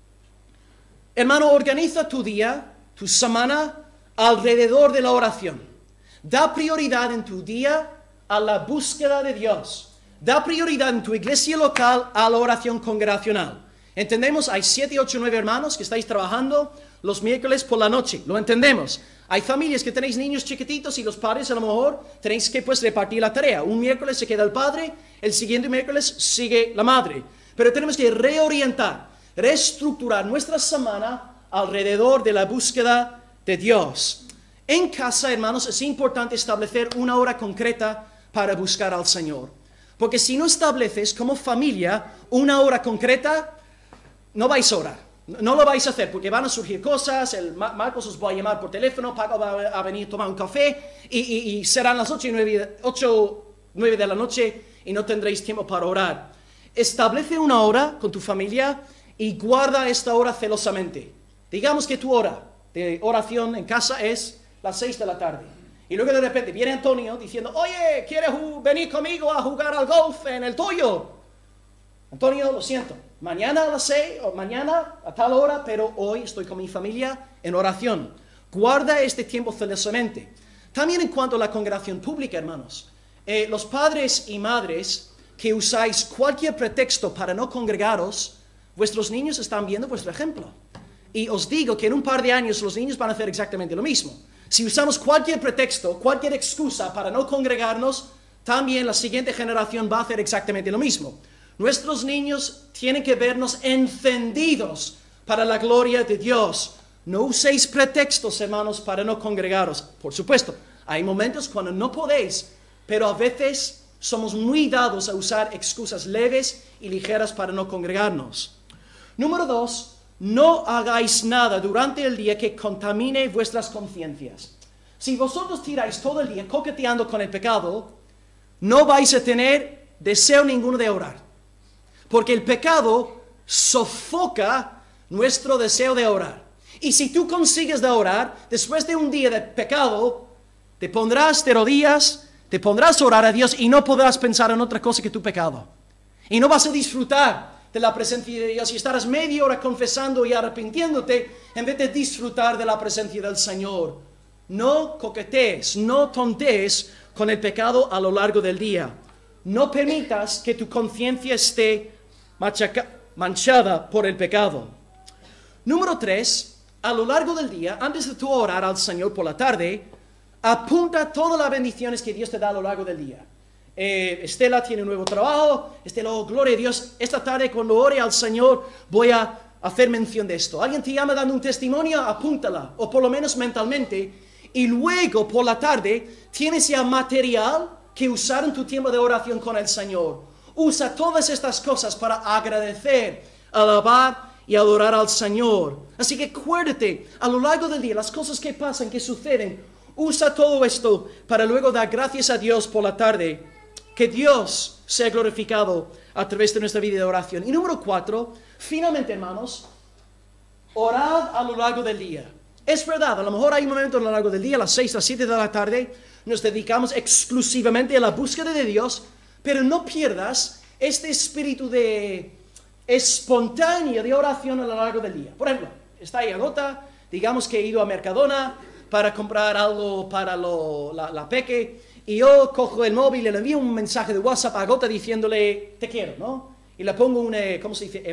S1: hermano, organiza tu día, tu semana, alrededor de la oración. Da prioridad en tu día a la búsqueda de Dios. Da prioridad en tu iglesia local a la oración congregacional. Entendemos, hay 7, 8, 9 hermanos que estáis trabajando los miércoles por la noche. Lo entendemos. Hay familias que tenéis niños chiquititos y los padres a lo mejor tenéis que repartir la tarea. Un miércoles se queda el padre, el siguiente miércoles sigue la madre. Pero tenemos que reorientar, reestructurar nuestra semana alrededor de la búsqueda de Dios. En casa, hermanos, es importante establecer una hora concreta para buscar al Señor. Porque si no estableces como familia una hora concreta, no vais a orar. No lo vais a hacer porque van a surgir cosas. Marcos os va a llamar por teléfono, Paco va a venir a tomar un café y serán las 8 o 9 de la noche y no tendréis tiempo para orar. Establece una hora con tu familia y guarda esta hora celosamente. Digamos que tu hora de oración en casa es las 6 de la tarde. Y luego de repente viene Antonio diciendo, oye, ¿quieres venir conmigo a jugar al golf en el tuyo? Antonio, lo siento, mañana a las 6 o mañana a tal hora, pero hoy estoy con mi familia en oración. Guarda este tiempo celosamente. También en cuanto a la congregación pública, hermanos, los padres y madres que usáis cualquier pretexto para no congregaros, vuestros niños están viendo vuestro ejemplo. Y os digo que en un par de años los niños van a hacer exactamente lo mismo. Si usamos cualquier pretexto, cualquier excusa para no congregarnos, también la siguiente generación va a hacer exactamente lo mismo. Nuestros niños tienen que vernos encendidos para la gloria de Dios. No uséis pretextos, hermanos, para no congregaros. Por supuesto, hay momentos cuando no podéis, pero a veces somos muy dados a usar excusas leves y ligeras para no congregarnos. Número 2. No hagáis nada durante el día que contamine vuestras conciencias. Si vosotros tiráis todo el día coqueteando con el pecado, no vais a tener deseo ninguno de orar. Porque el pecado sofoca nuestro deseo de orar. Y si tú consigues de orar, después de un día de pecado, te pondrás de rodillas, te pondrás a orar a Dios y no podrás pensar en otra cosa que tu pecado. Y no vas a disfrutar de la presencia de Dios y estarás media hora confesando y arrepintiéndote en vez de disfrutar de la presencia del Señor. No coquetees, no tontees con el pecado a lo largo del día. No permitas que tu conciencia esté manchada por el pecado. Número 3, a lo largo del día, antes de tú orar al Señor por la tarde, apunta todas las bendiciones que Dios te da a lo largo del día. Estela tiene un nuevo trabajo. Estela, oh, gloria a Dios, esta tarde cuando ore al Señor voy a hacer mención de esto. Alguien te llama dando un testimonio, apúntala, o por lo menos mentalmente, y luego por la tarde tienes ya material que usar en tu tiempo de oración con el Señor. Usa todas estas cosas para agradecer, alabar y adorar al Señor. Así que acuérdate, a lo largo del día, las cosas que pasan, que suceden, usa todo esto para luego dar gracias a Dios por la tarde. Que Dios sea glorificado a través de nuestra vida de oración. Y número 4, finalmente, hermanos, orad a lo largo del día. Es verdad, a lo mejor hay un momento a lo largo del día, a las 6, a las 7 de la tarde, nos dedicamos exclusivamente a la búsqueda de Dios, pero no pierdas este espíritu de espontáneo de oración a lo largo del día. Por ejemplo, está ahí Agota, digamos que he ido a Mercadona para comprar algo para la peque, y yo cojo el móvil y le envío un mensaje de WhatsApp a Agota diciéndole, te quiero, ¿no? Y le pongo un, ¿cómo se dice?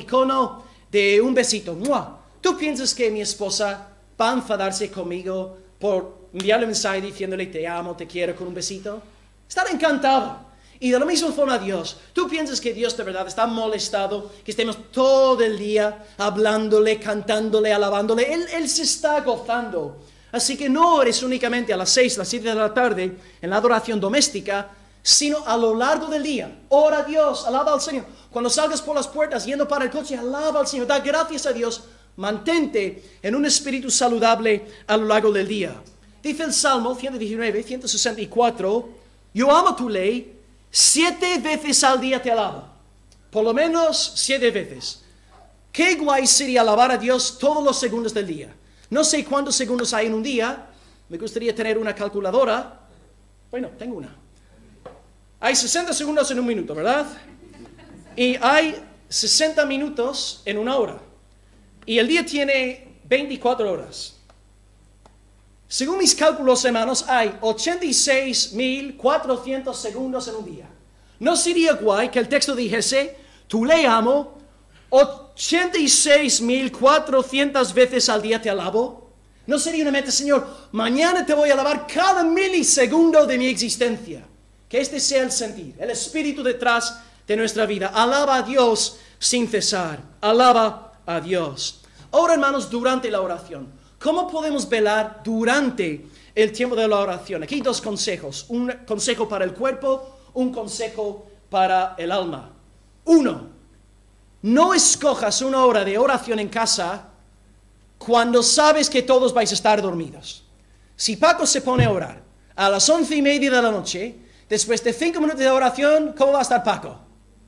S1: Emoticono de un besito. ¡Mua! ¿Tú piensas que mi esposa va a enfadarse conmigo por enviarle un mensaje diciéndole te amo, te quiero con un besito? Estará encantado. Y de la misma forma Dios, ¿tú piensas que Dios de verdad está molestado que estemos todo el día hablándole, cantándole, alabándole? Él se está gozando. Así que no eres únicamente a las 6, las 7 de la tarde en la adoración doméstica, sino a lo largo del día. Ora a Dios, alaba al Señor. Cuando salgas por las puertas yendo para el coche, alaba al Señor, da gracias a Dios. Mantente en un espíritu saludable a lo largo del día. Dice el Salmo 119, 164, yo amo tu ley, 7 veces al día te alabo. Por lo menos 7 veces. Qué guay sería alabar a Dios todos los segundos del día. No sé cuántos segundos hay en un día. Me gustaría tener una calculadora. Bueno, tengo una. Hay 60 segundos en un minuto, ¿verdad? Y hay 60 minutos en una hora. Y el día tiene 24 horas. Según mis cálculos, hermanos, hay 86.400 segundos en un día. ¿No sería guay que el texto dijese, tú le amo, 86.400 veces al día te alabo? ¿No sería una meta, Señor, mañana te voy a alabar cada milisegundo de mi existencia? Que este sea el sentir, el espíritu detrás de nuestra vida. Alaba a Dios sin cesar. Alaba a Dios. Ahora, hermanos, durante la oración. ¿Cómo podemos velar durante el tiempo de la oración? Aquí 2 consejos. Un consejo para el cuerpo, un consejo para el alma. 1. No escojas una hora de oración en casa cuando sabes que todos vais a estar dormidos. Si Paco se pone a orar a las 11:30 de la noche, después de 5 minutos de oración, ¿cómo va a estar Paco?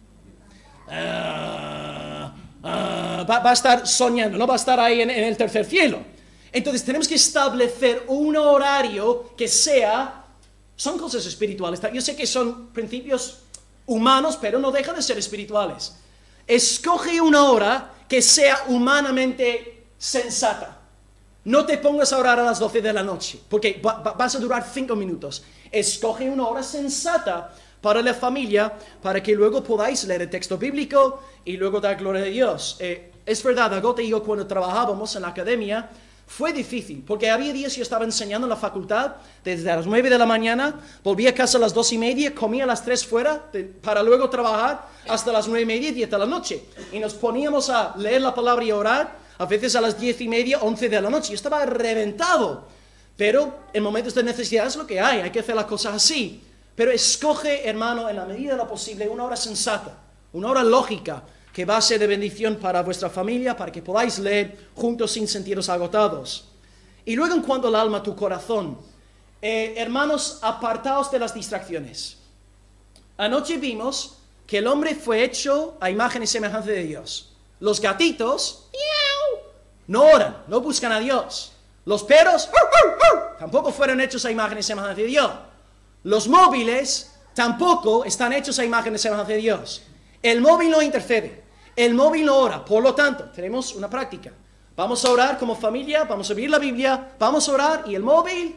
S1: Va a estar soñando, no va a estar ahí en el tercer cielo. Entonces tenemos que establecer un horario que sea... Son cosas espirituales. Yo sé que son principios humanos, pero no dejan de ser espirituales. Escoge una hora que sea humanamente sensata. No te pongas a orar a las 12 de la noche, porque vas a durar 5 minutos. Escoge una hora sensata para la familia, para que luego podáis leer el texto bíblico y luego dar gloria a Dios. Es verdad, Agote y yo cuando trabajábamos en la academia, fue difícil, porque había días yo estaba enseñando en la facultad desde las 9 de la mañana, volvía a casa a las 2:30, comía a las 3 fuera, para luego trabajar hasta las 9:30, 10 de la noche. Y nos poníamos a leer la palabra y a orar, a veces a las 10:30, 11 de la noche. Yo estaba reventado, pero en momentos de necesidad es lo que hay que hacer las cosas así. Pero escoge, hermano, en la medida de lo posible, una hora sensata, una hora lógica, que va a ser de bendición para vuestra familia, para que podáis leer juntos sin sentiros agotados. Y luego en cuanto al alma, tu corazón, hermanos, apartaos de las distracciones. Anoche vimos que el hombre fue hecho a imagen y semejanza de Dios. Los gatitos, ¡miau!, no oran, no buscan a Dios. Los perros, tampoco fueron hechos a imagen y semejanza de Dios. Los móviles tampoco están hechos a imagen y semejanza de Dios. El móvil no intercede, el móvil no ora. Por lo tanto, tenemos una práctica. Vamos a orar como familia, vamos a abrir la Biblia, vamos a orar y el móvil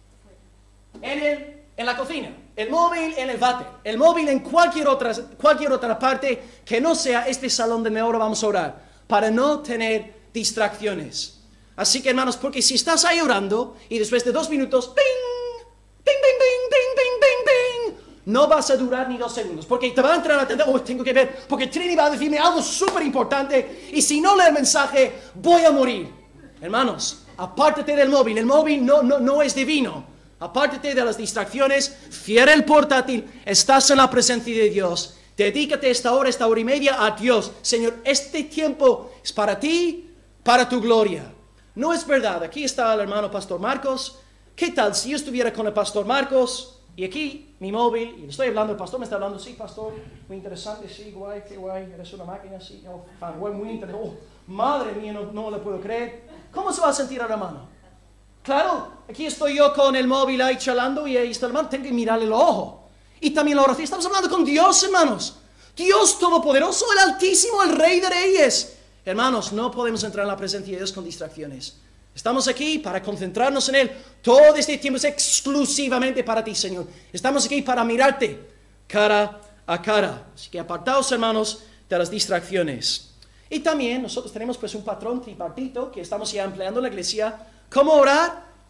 S1: en la cocina, el móvil en el váter, el móvil en cualquier otra parte que no sea este salón de ahora vamos a orar, para no tener distracciones. Así que, hermanos, porque si estás ahí orando y después de 2 minutos, ¡ping! ¡Ping, ping, ping, ping, ping, ping, ping! No vas a durar ni 2 segundos, porque te va a entrar a la tenda, tengo que ver, porque Trini va a decirme algo súper importante, y si no leo el mensaje, voy a morir. Hermanos, apártate del móvil, el móvil no es divino. Apártate de las distracciones, cierra el portátil, estás en la presencia de Dios. Dedícate esta hora y media a Dios. Señor, este tiempo es para ti, para tu gloria. No es verdad, aquí está el hermano Pastor Marcos. ¿Qué tal si yo estuviera con el Pastor Marcos? Y aquí, mi móvil, y le estoy hablando, el pastor me está hablando, sí, pastor, muy interesante, sí, guay, qué guay, eres una máquina, sí, guay, muy interesante, madre mía, no le puedo creer. ¿Cómo se va a sentir el hermano? Claro, aquí estoy yo con el móvil ahí charlando y ahí está el hermano, tengo que mirarle el ojo. Y también la oración, estamos hablando con Dios, hermanos. Dios Todopoderoso, el Altísimo, el Rey de Reyes. Hermanos, no podemos entrar en la presencia de Dios con distracciones. Estamos aquí para concentrarnos en Él. Todo este tiempo es exclusivamente para ti, Señor. Estamos aquí para mirarte cara a cara. Así que apartaos, hermanos, de las distracciones. Y también nosotros tenemos pues un patrón tripartito que estamos ya empleando en la iglesia. ¿Cómo orar?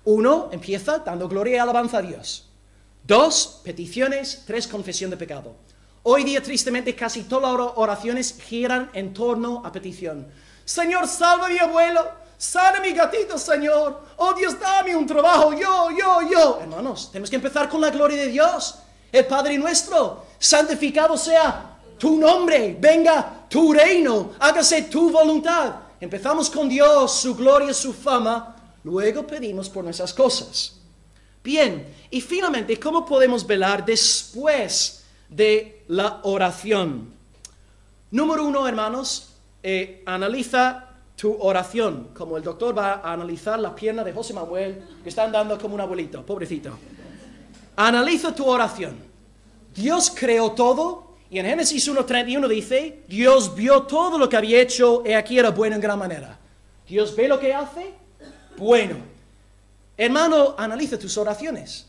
S1: 1, empieza dando gloria y alabanza a Dios. 2, peticiones. 3, confesión de pecado. Hoy día, tristemente, casi todas las oraciones giran en torno a petición. Señor, salva a mi abuelo. Sana a mi gatito, Señor. Oh, Dios, dame un trabajo. Yo. Hermanos, tenemos que empezar con la gloria de Dios. El Padre nuestro, santificado sea tu nombre. Venga tu reino. Hágase tu voluntad. Empezamos con Dios, su gloria, su fama. Luego pedimos por nuestras cosas. Bien, y finalmente, ¿cómo podemos velar después de la oración? Número 1, hermanos, analiza tu oración, como el doctor va a analizar la pierna de José Manuel, que está andando como un abuelito, pobrecito. Analiza tu oración. Dios creó todo, y en Génesis 1:31 dice, Dios vio todo lo que había hecho, y aquí era bueno en gran manera. Dios ve lo que hace, bueno. Hermano, analiza tus oraciones.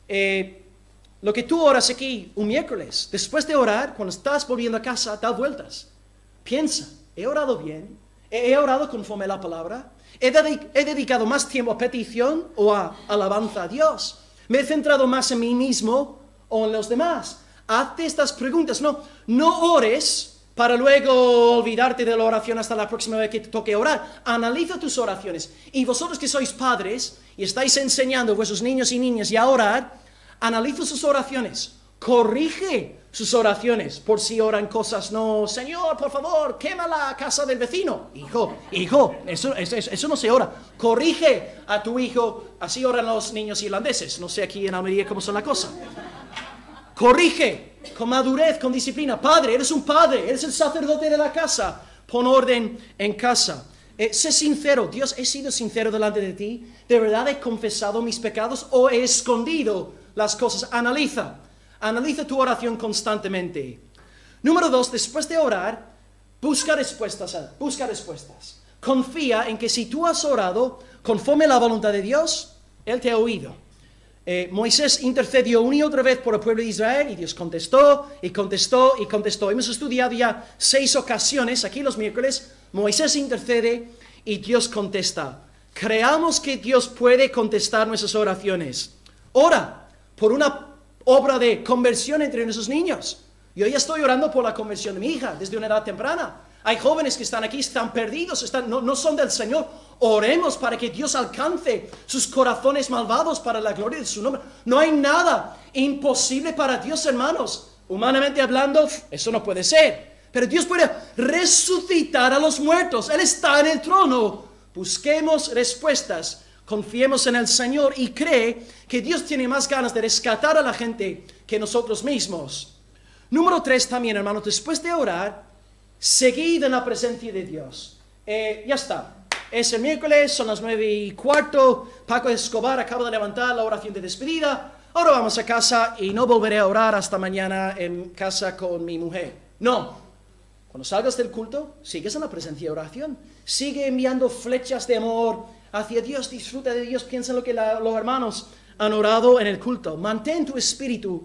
S1: Lo que tú oras aquí un miércoles, después de orar, cuando estás volviendo a casa, da vueltas. Piensa, ¿he orado bien? ¿He orado conforme a la palabra? ¿He dedicado más tiempo a petición o a alabanza a Dios? ¿Me he centrado más en mí mismo o en los demás? Hazte estas preguntas. No ores para luego olvidarte de la oración hasta la próxima vez que te toque orar. Analiza tus oraciones. Y vosotros que sois padres y estáis enseñando a vuestros niños y niñas a orar, analiza sus oraciones. Corrige sus oraciones por si oran cosas no. Señor, por favor, quema la casa del vecino. Hijo, eso no se ora. Corrige a tu hijo. Así oran los niños irlandeses. No sé aquí en Almería cómo son la cosa. Corrige con madurez, con disciplina. Padre, eres un padre, eres el sacerdote de la casa. Pon orden en casa. Sé sincero. Dios, he sido sincero delante de ti. ¿De verdad he confesado mis pecados o he escondido las cosas? Analiza tu oración constantemente. Número 2, después de orar, busca respuestas. Confía en que si tú has orado conforme a la voluntad de Dios, Él te ha oído. Moisés intercedió una y otra vez por el pueblo de Israel y Dios contestó. Hemos estudiado ya 6 ocasiones, aquí los miércoles, Moisés intercede y Dios contesta. Creamos que Dios puede contestar nuestras oraciones. Ora por una obra de conversión entre nuestros niños. Yo ya estoy orando por la conversión de mi hija desde una edad temprana. Hay jóvenes que están aquí, están perdidos, no son del Señor. Oremos para que Dios alcance sus corazones malvados para la gloria de su nombre. No hay nada imposible para Dios, hermanos. Humanamente hablando, eso no puede ser. Pero Dios puede resucitar a los muertos. Él está en el trono. Busquemos respuestas. Confiemos en el Señor y cree que Dios tiene más ganas de rescatar a la gente que nosotros mismos. Número 3 también, hermanos, después de orar, seguid en la presencia de Dios. Ya está. Es el miércoles, son las 9:15. Paco Escobar acaba de levantar la oración de despedida. Ahora vamos a casa y no volveré a orar hasta mañana en casa con mi mujer. No. Cuando salgas del culto, sigues en la presencia de oración. Sigue enviando flechas de amor hacia Dios. Disfruta de Dios. Piensa en lo que los hermanos han orado en el culto. Mantén tu espíritu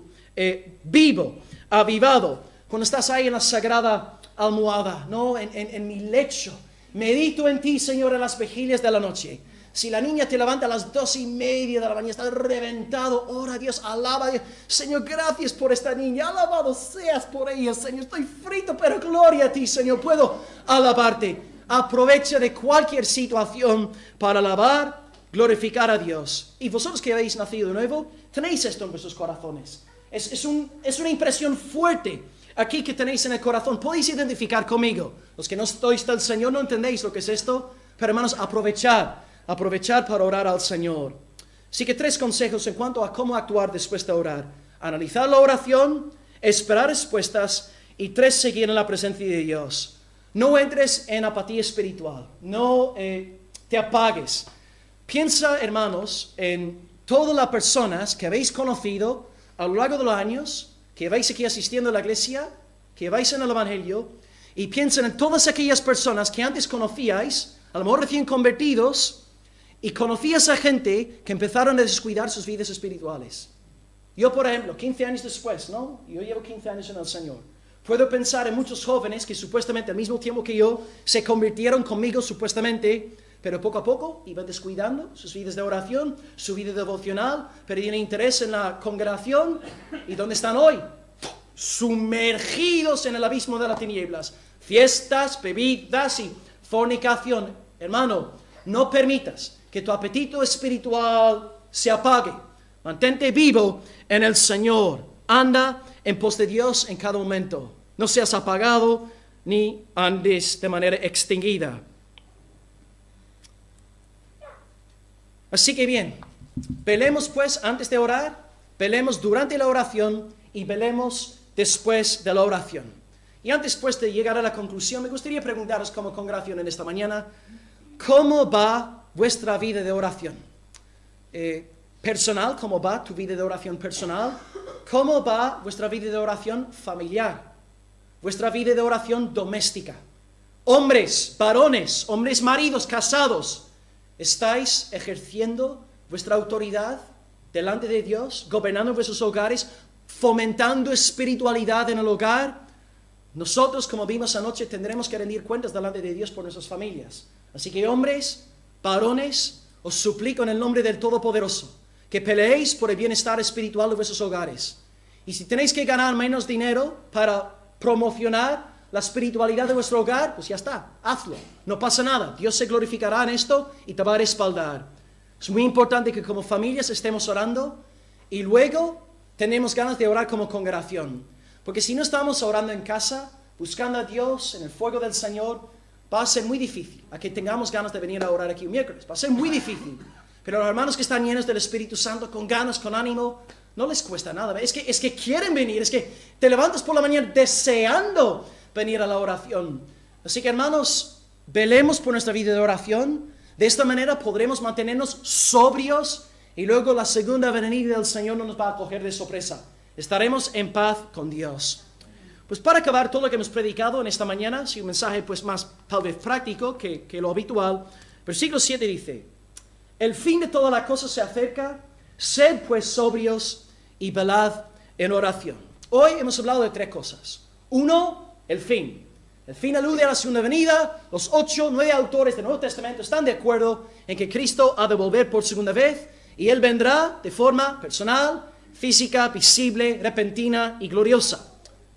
S1: vivo, avivado. Cuando estás ahí en la sagrada almohada, ¿no? En mi lecho. Medito en ti, Señor, en las vigilias de la noche. Si la niña te levanta a las 2:30 de la mañana, está reventado, ora a Dios, alaba a Dios. Señor, gracias por esta niña, alabado seas por ella, Señor. Estoy frito, pero gloria a ti, Señor. Puedo alabarte. Aprovecha de cualquier situación para alabar, glorificar a Dios. Y vosotros que habéis nacido de nuevo, tenéis esto en vuestros corazones. Es una impresión fuerte aquí que tenéis en el corazón. Podéis identificar conmigo. Los que no sois del Señor no entendéis lo que es esto. Pero hermanos, aprovechar para orar al Señor. Así que 3 consejos en cuanto a cómo actuar después de orar. Analizar la oración, esperar respuestas y 3, seguir en la presencia de Dios. No entres en apatía espiritual. No te apagues. Piensa, hermanos, en todas las personas que habéis conocido a lo largo de los años, que vais aquí asistiendo a la iglesia, que vais en el Evangelio, y piensen en todas aquellas personas que antes conocíais, a lo mejor recién convertidos, y conocías a gente que empezaron a descuidar sus vidas espirituales. Yo, por ejemplo, 15 años después, ¿no? Yo llevo 15 años en el Señor. Puedo pensar en muchos jóvenes que supuestamente al mismo tiempo que yo se convirtieron conmigo supuestamente, pero poco a poco iban descuidando sus vidas de oración, su vida devocional, perdían interés en la congregación. ¿Y dónde están hoy? Sumergidos en el abismo de las tinieblas. Fiestas, bebidas y fornicación. Hermano, no permitas que tu apetito espiritual se apague. Mantente vivo en el Señor. Anda en pos de Dios en cada momento. No seas apagado ni andes de manera extinguida. Así que bien, velemos pues antes de orar, velemos durante la oración y velemos después de la oración. Y antes pues de llegar a la conclusión, me gustaría preguntaros como congregación en esta mañana, ¿cómo va vuestra vida de oración? Personal, ¿cómo va tu vida de oración personal? ¿Cómo va vuestra vida de oración familiar? Vuestra vida de oración doméstica. Hombres, varones, hombres maridos, casados, ¿estáis ejerciendo vuestra autoridad delante de Dios, gobernando vuestros hogares, fomentando espiritualidad en el hogar? Nosotros, como vimos anoche, tendremos que rendir cuentas delante de Dios por nuestras familias. Así que hombres, varones, os suplico en el nombre del Todopoderoso que peleéis por el bienestar espiritual de vuestros hogares. Y si tenéis que ganar menos dinero para promocionar la espiritualidad de vuestro hogar, pues ya está, hazlo, no pasa nada. Dios se glorificará en esto y te va a respaldar. Es muy importante que como familias estemos orando y luego tenemos ganas de orar como congregación. Porque si no estamos orando en casa, buscando a Dios en el fuego del Señor, va a ser muy difícil a que tengamos ganas de venir a orar aquí un miércoles. Va a ser muy difícil. Pero los hermanos que están llenos del Espíritu Santo, con ganas, con ánimo, no les cuesta nada. Es que quieren venir, es que te levantas por la mañana deseando venir a la oración. Así que hermanos, velemos por nuestra vida de oración. De esta manera podremos mantenernos sobrios y luego la segunda venida del Señor no nos va a coger de sorpresa. Estaremos en paz con Dios. Pues para acabar todo lo que hemos predicado en esta mañana, si un mensaje pues más tal vez práctico que lo habitual, versículo 7 dice: el fin de todas las cosas se acerca, sed pues sobrios y velad en oración. Hoy hemos hablado de 3 cosas. 1, el fin. El fin alude a la segunda venida. Los 8, 9 autores del Nuevo Testamento están de acuerdo en que Cristo ha de volver por segunda vez y Él vendrá de forma personal, física, visible, repentina y gloriosa.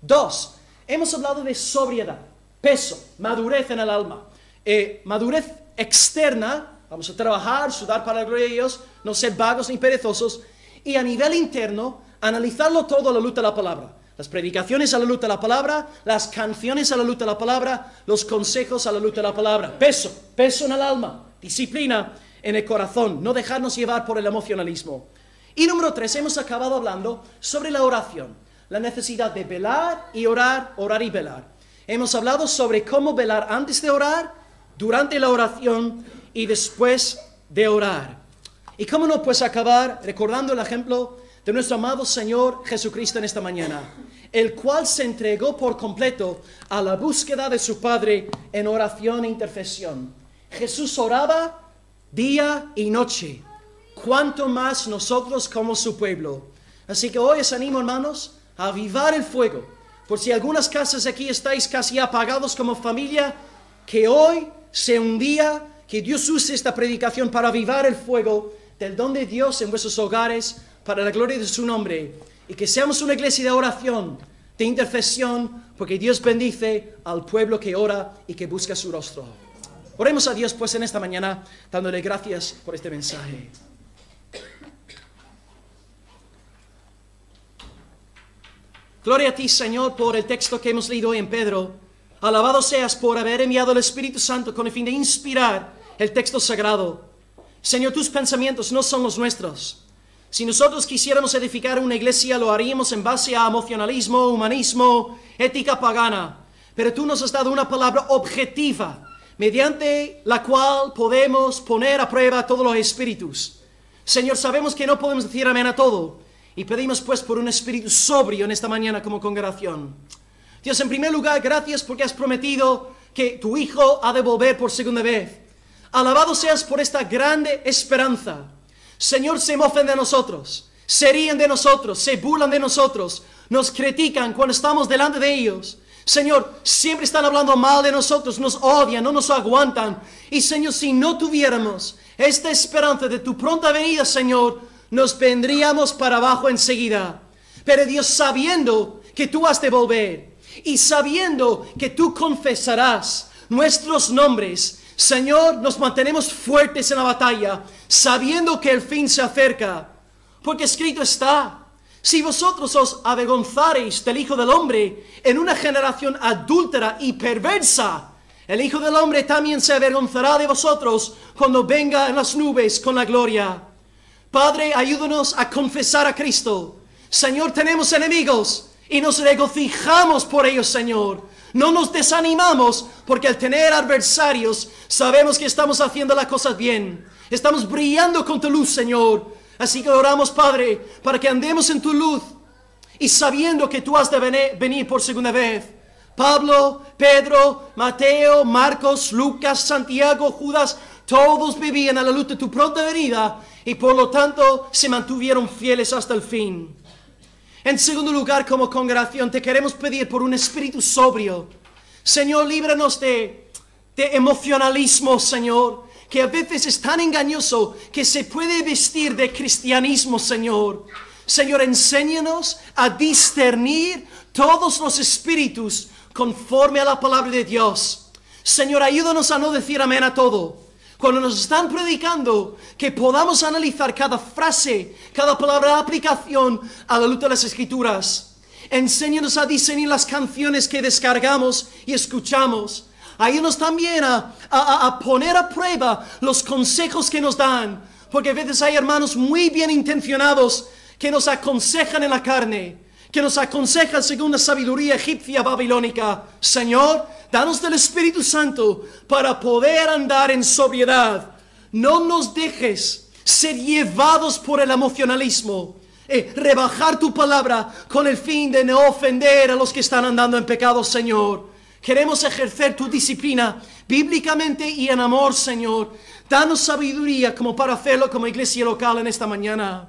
S1: 2, hemos hablado de sobriedad, peso, madurez en el alma. Madurez externa, vamos a trabajar, sudar para la gloria de Dios, no ser vagos ni perezosos. Y a nivel interno, analizarlo todo a la luz de la palabra. Las predicaciones a la luz de la palabra, las canciones a la luz de la palabra, los consejos a la luz de la palabra. Peso en el alma, disciplina en el corazón, no dejarnos llevar por el emocionalismo. Y número 3, hemos acabado hablando sobre la oración, la necesidad de velar y orar, orar y velar. Hemos hablado sobre cómo velar antes de orar, durante la oración y después de orar. Y cómo no, pues acabar recordando el ejemplo de nuestro amado Señor Jesucristo en esta mañana, el cual se entregó por completo a la búsqueda de su Padre en oración e intercesión. Jesús oraba día y noche, cuanto más nosotros como su pueblo. Así que hoy os animo, hermanos, a avivar el fuego. Por si algunas casas aquí estáis casi apagados como familia, que hoy sea un día que Dios use esta predicación para avivar el fuego del don de Dios en vuestros hogares, para la gloria de su nombre, y que seamos una iglesia de oración, de intercesión, porque Dios bendice al pueblo que ora y que busca su rostro. Oremos a Dios pues en esta mañana, dándole gracias por este mensaje. Gloria a ti, Señor, por el texto que hemos leído hoy en Pedro. Alabado seas por haber enviado el Espíritu Santo con el fin de inspirar el texto sagrado. Señor, tus pensamientos no son los nuestros. Si nosotros quisiéramos edificar una iglesia, lo haríamos en base a emocionalismo, humanismo, ética pagana. Pero tú nos has dado una palabra objetiva, mediante la cual podemos poner a prueba todos los espíritus. Señor, sabemos que no podemos decir amén a todo, y pedimos pues por un espíritu sobrio en esta mañana como congregación. Dios, en primer lugar, gracias porque has prometido que tu Hijo ha de volver por segunda vez. Alabado seas por esta grande esperanza. Señor, se mofan de nosotros, se ríen de nosotros, se burlan de nosotros, nos critican cuando estamos delante de ellos. Señor, siempre están hablando mal de nosotros, nos odian, no nos aguantan. Y Señor, si no tuviéramos esta esperanza de tu pronta venida, Señor, nos vendríamos para abajo enseguida. Pero Dios, sabiendo que tú has de volver y sabiendo que tú confesarás nuestros nombres, Señor, nos mantenemos fuertes en la batalla, sabiendo que el fin se acerca. Porque escrito está: si vosotros os avergonzareis del Hijo del Hombre en una generación adúltera y perversa, el Hijo del Hombre también se avergonzará de vosotros cuando venga en las nubes con la gloria. Padre, ayúdanos a confesar a Cristo. Señor, tenemos enemigos y nos regocijamos por ellos, Señor. No nos desanimamos porque al tener adversarios sabemos que estamos haciendo las cosas bien. Estamos brillando con tu luz, Señor. Así que oramos, Padre, para que andemos en tu luz y sabiendo que tú has de venir por segunda vez. Pablo, Pedro, Mateo, Marcos, Lucas, Santiago, Judas, todos vivían a la luz de tu pronta venida y por lo tanto se mantuvieron fieles hasta el fin. En segundo lugar, como congregación, te queremos pedir por un espíritu sobrio. Señor, líbranos de emocionalismo, Señor, que a veces es tan engañoso que se puede vestir de cristianismo, Señor. Señor, enséñanos a discernir todos los espíritus conforme a la palabra de Dios. Señor, ayúdanos a no decir amén a todo. Cuando nos están predicando, que podamos analizar cada frase, cada palabra de aplicación a la luz de las Escrituras. Enséñanos a discernir las canciones que descargamos y escuchamos. Ayúdanos también a poner a prueba los consejos que nos dan. Porque a veces hay hermanos muy bien intencionados que nos aconsejan en la carne, que nos aconsejan según la sabiduría egipcia babilónica. Señor, danos del Espíritu Santo para poder andar en sobriedad. No nos dejes ser llevados por el emocionalismo. Rebajar tu palabra con el fin de no ofender a los que están andando en pecado, Señor. Queremos ejercer tu disciplina bíblicamente y en amor, Señor. Danos sabiduría como para hacerlo como iglesia local en esta mañana.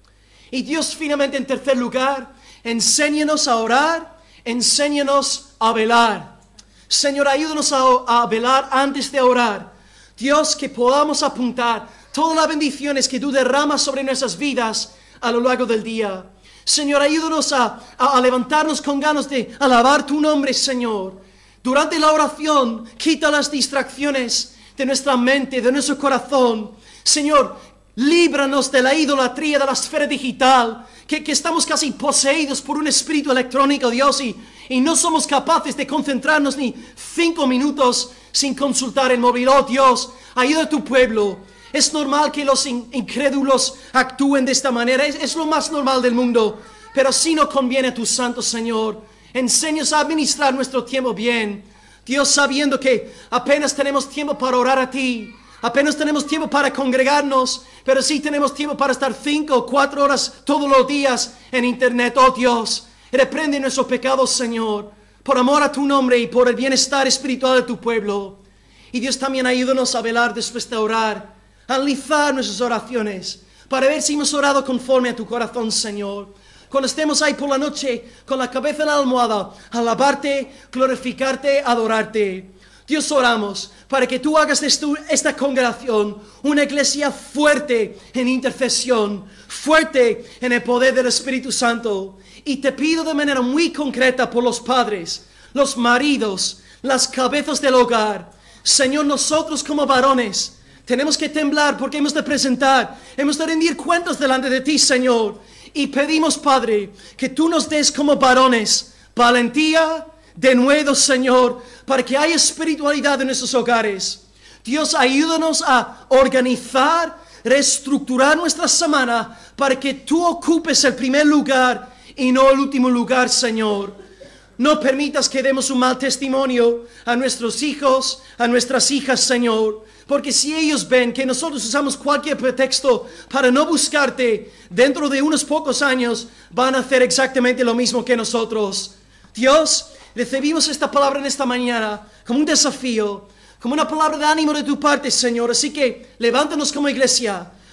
S1: Y Dios, finalmente, en tercer lugar, enséñanos a orar, enséñanos a velar. Señor, ayúdanos a velar antes de orar. Dios, que podamos apuntar todas las bendiciones que tú derramas sobre nuestras vidas a lo largo del día. Señor, ayúdanos a levantarnos con ganas de alabar tu nombre, Señor. Durante la oración, quita las distracciones de nuestra mente, de nuestro corazón. Señor, líbranos de la idolatría de la esfera digital, que estamos casi poseídos por un espíritu electrónico, Dios, y no somos capaces de concentrarnos ni 5 minutos sin consultar el móvil. Oh Dios, ayuda a tu pueblo. Es normal que los incrédulos actúen de esta manera, es lo más normal del mundo, pero así no conviene a tu santo Señor. Enséñanos a administrar nuestro tiempo bien. Dios, sabiendo que apenas tenemos tiempo para orar a ti, apenas tenemos tiempo para congregarnos, pero sí tenemos tiempo para estar 5 o 4 horas todos los días en internet. Oh Dios, reprende nuestros pecados, Señor, por amor a tu nombre y por el bienestar espiritual de tu pueblo. Y Dios, también ayúdanos a velar después de orar, a analizar nuestras oraciones, para ver si hemos orado conforme a tu corazón, Señor. Cuando estemos ahí por la noche, con la cabeza en la almohada, alabarte, glorificarte, adorarte. Dios, oramos para que tú hagas de esta congregación una iglesia fuerte en intercesión, fuerte en el poder del Espíritu Santo. Y te pido de manera muy concreta por los padres, los maridos, las cabezas del hogar. Señor, nosotros como varones tenemos que temblar porque hemos de presentar, hemos de rendir cuentas delante de ti, Señor. Y pedimos, Padre, que tú nos des como varones valentía de nuevo, Señor, para que haya espiritualidad en nuestros hogares. Dios, ayúdanos a organizar, reestructurar nuestra semana para que tú ocupes el primer lugar y no el último lugar, Señor. No permitas que demos un mal testimonio a nuestros hijos, a nuestras hijas, Señor. Porque si ellos ven que nosotros usamos cualquier pretexto para no buscarte, dentro de unos pocos años van a hacer exactamente lo mismo que nosotros. Dios, recibimos esta palabra en esta mañana como un desafío, como una palabra de ánimo de tu parte, Señor. Así que levántanos como iglesia,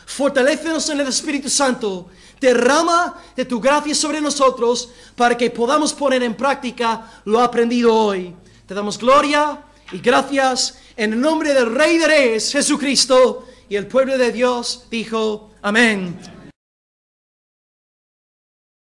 S1: Fortalécenos en el Espíritu Santo. Derrama de tu gracia sobre nosotros para que podamos poner en práctica lo aprendido hoy. Te damos gloria y gracias en el nombre del Rey de Reyes, Jesucristo. Y el pueblo de Dios dijo, amén.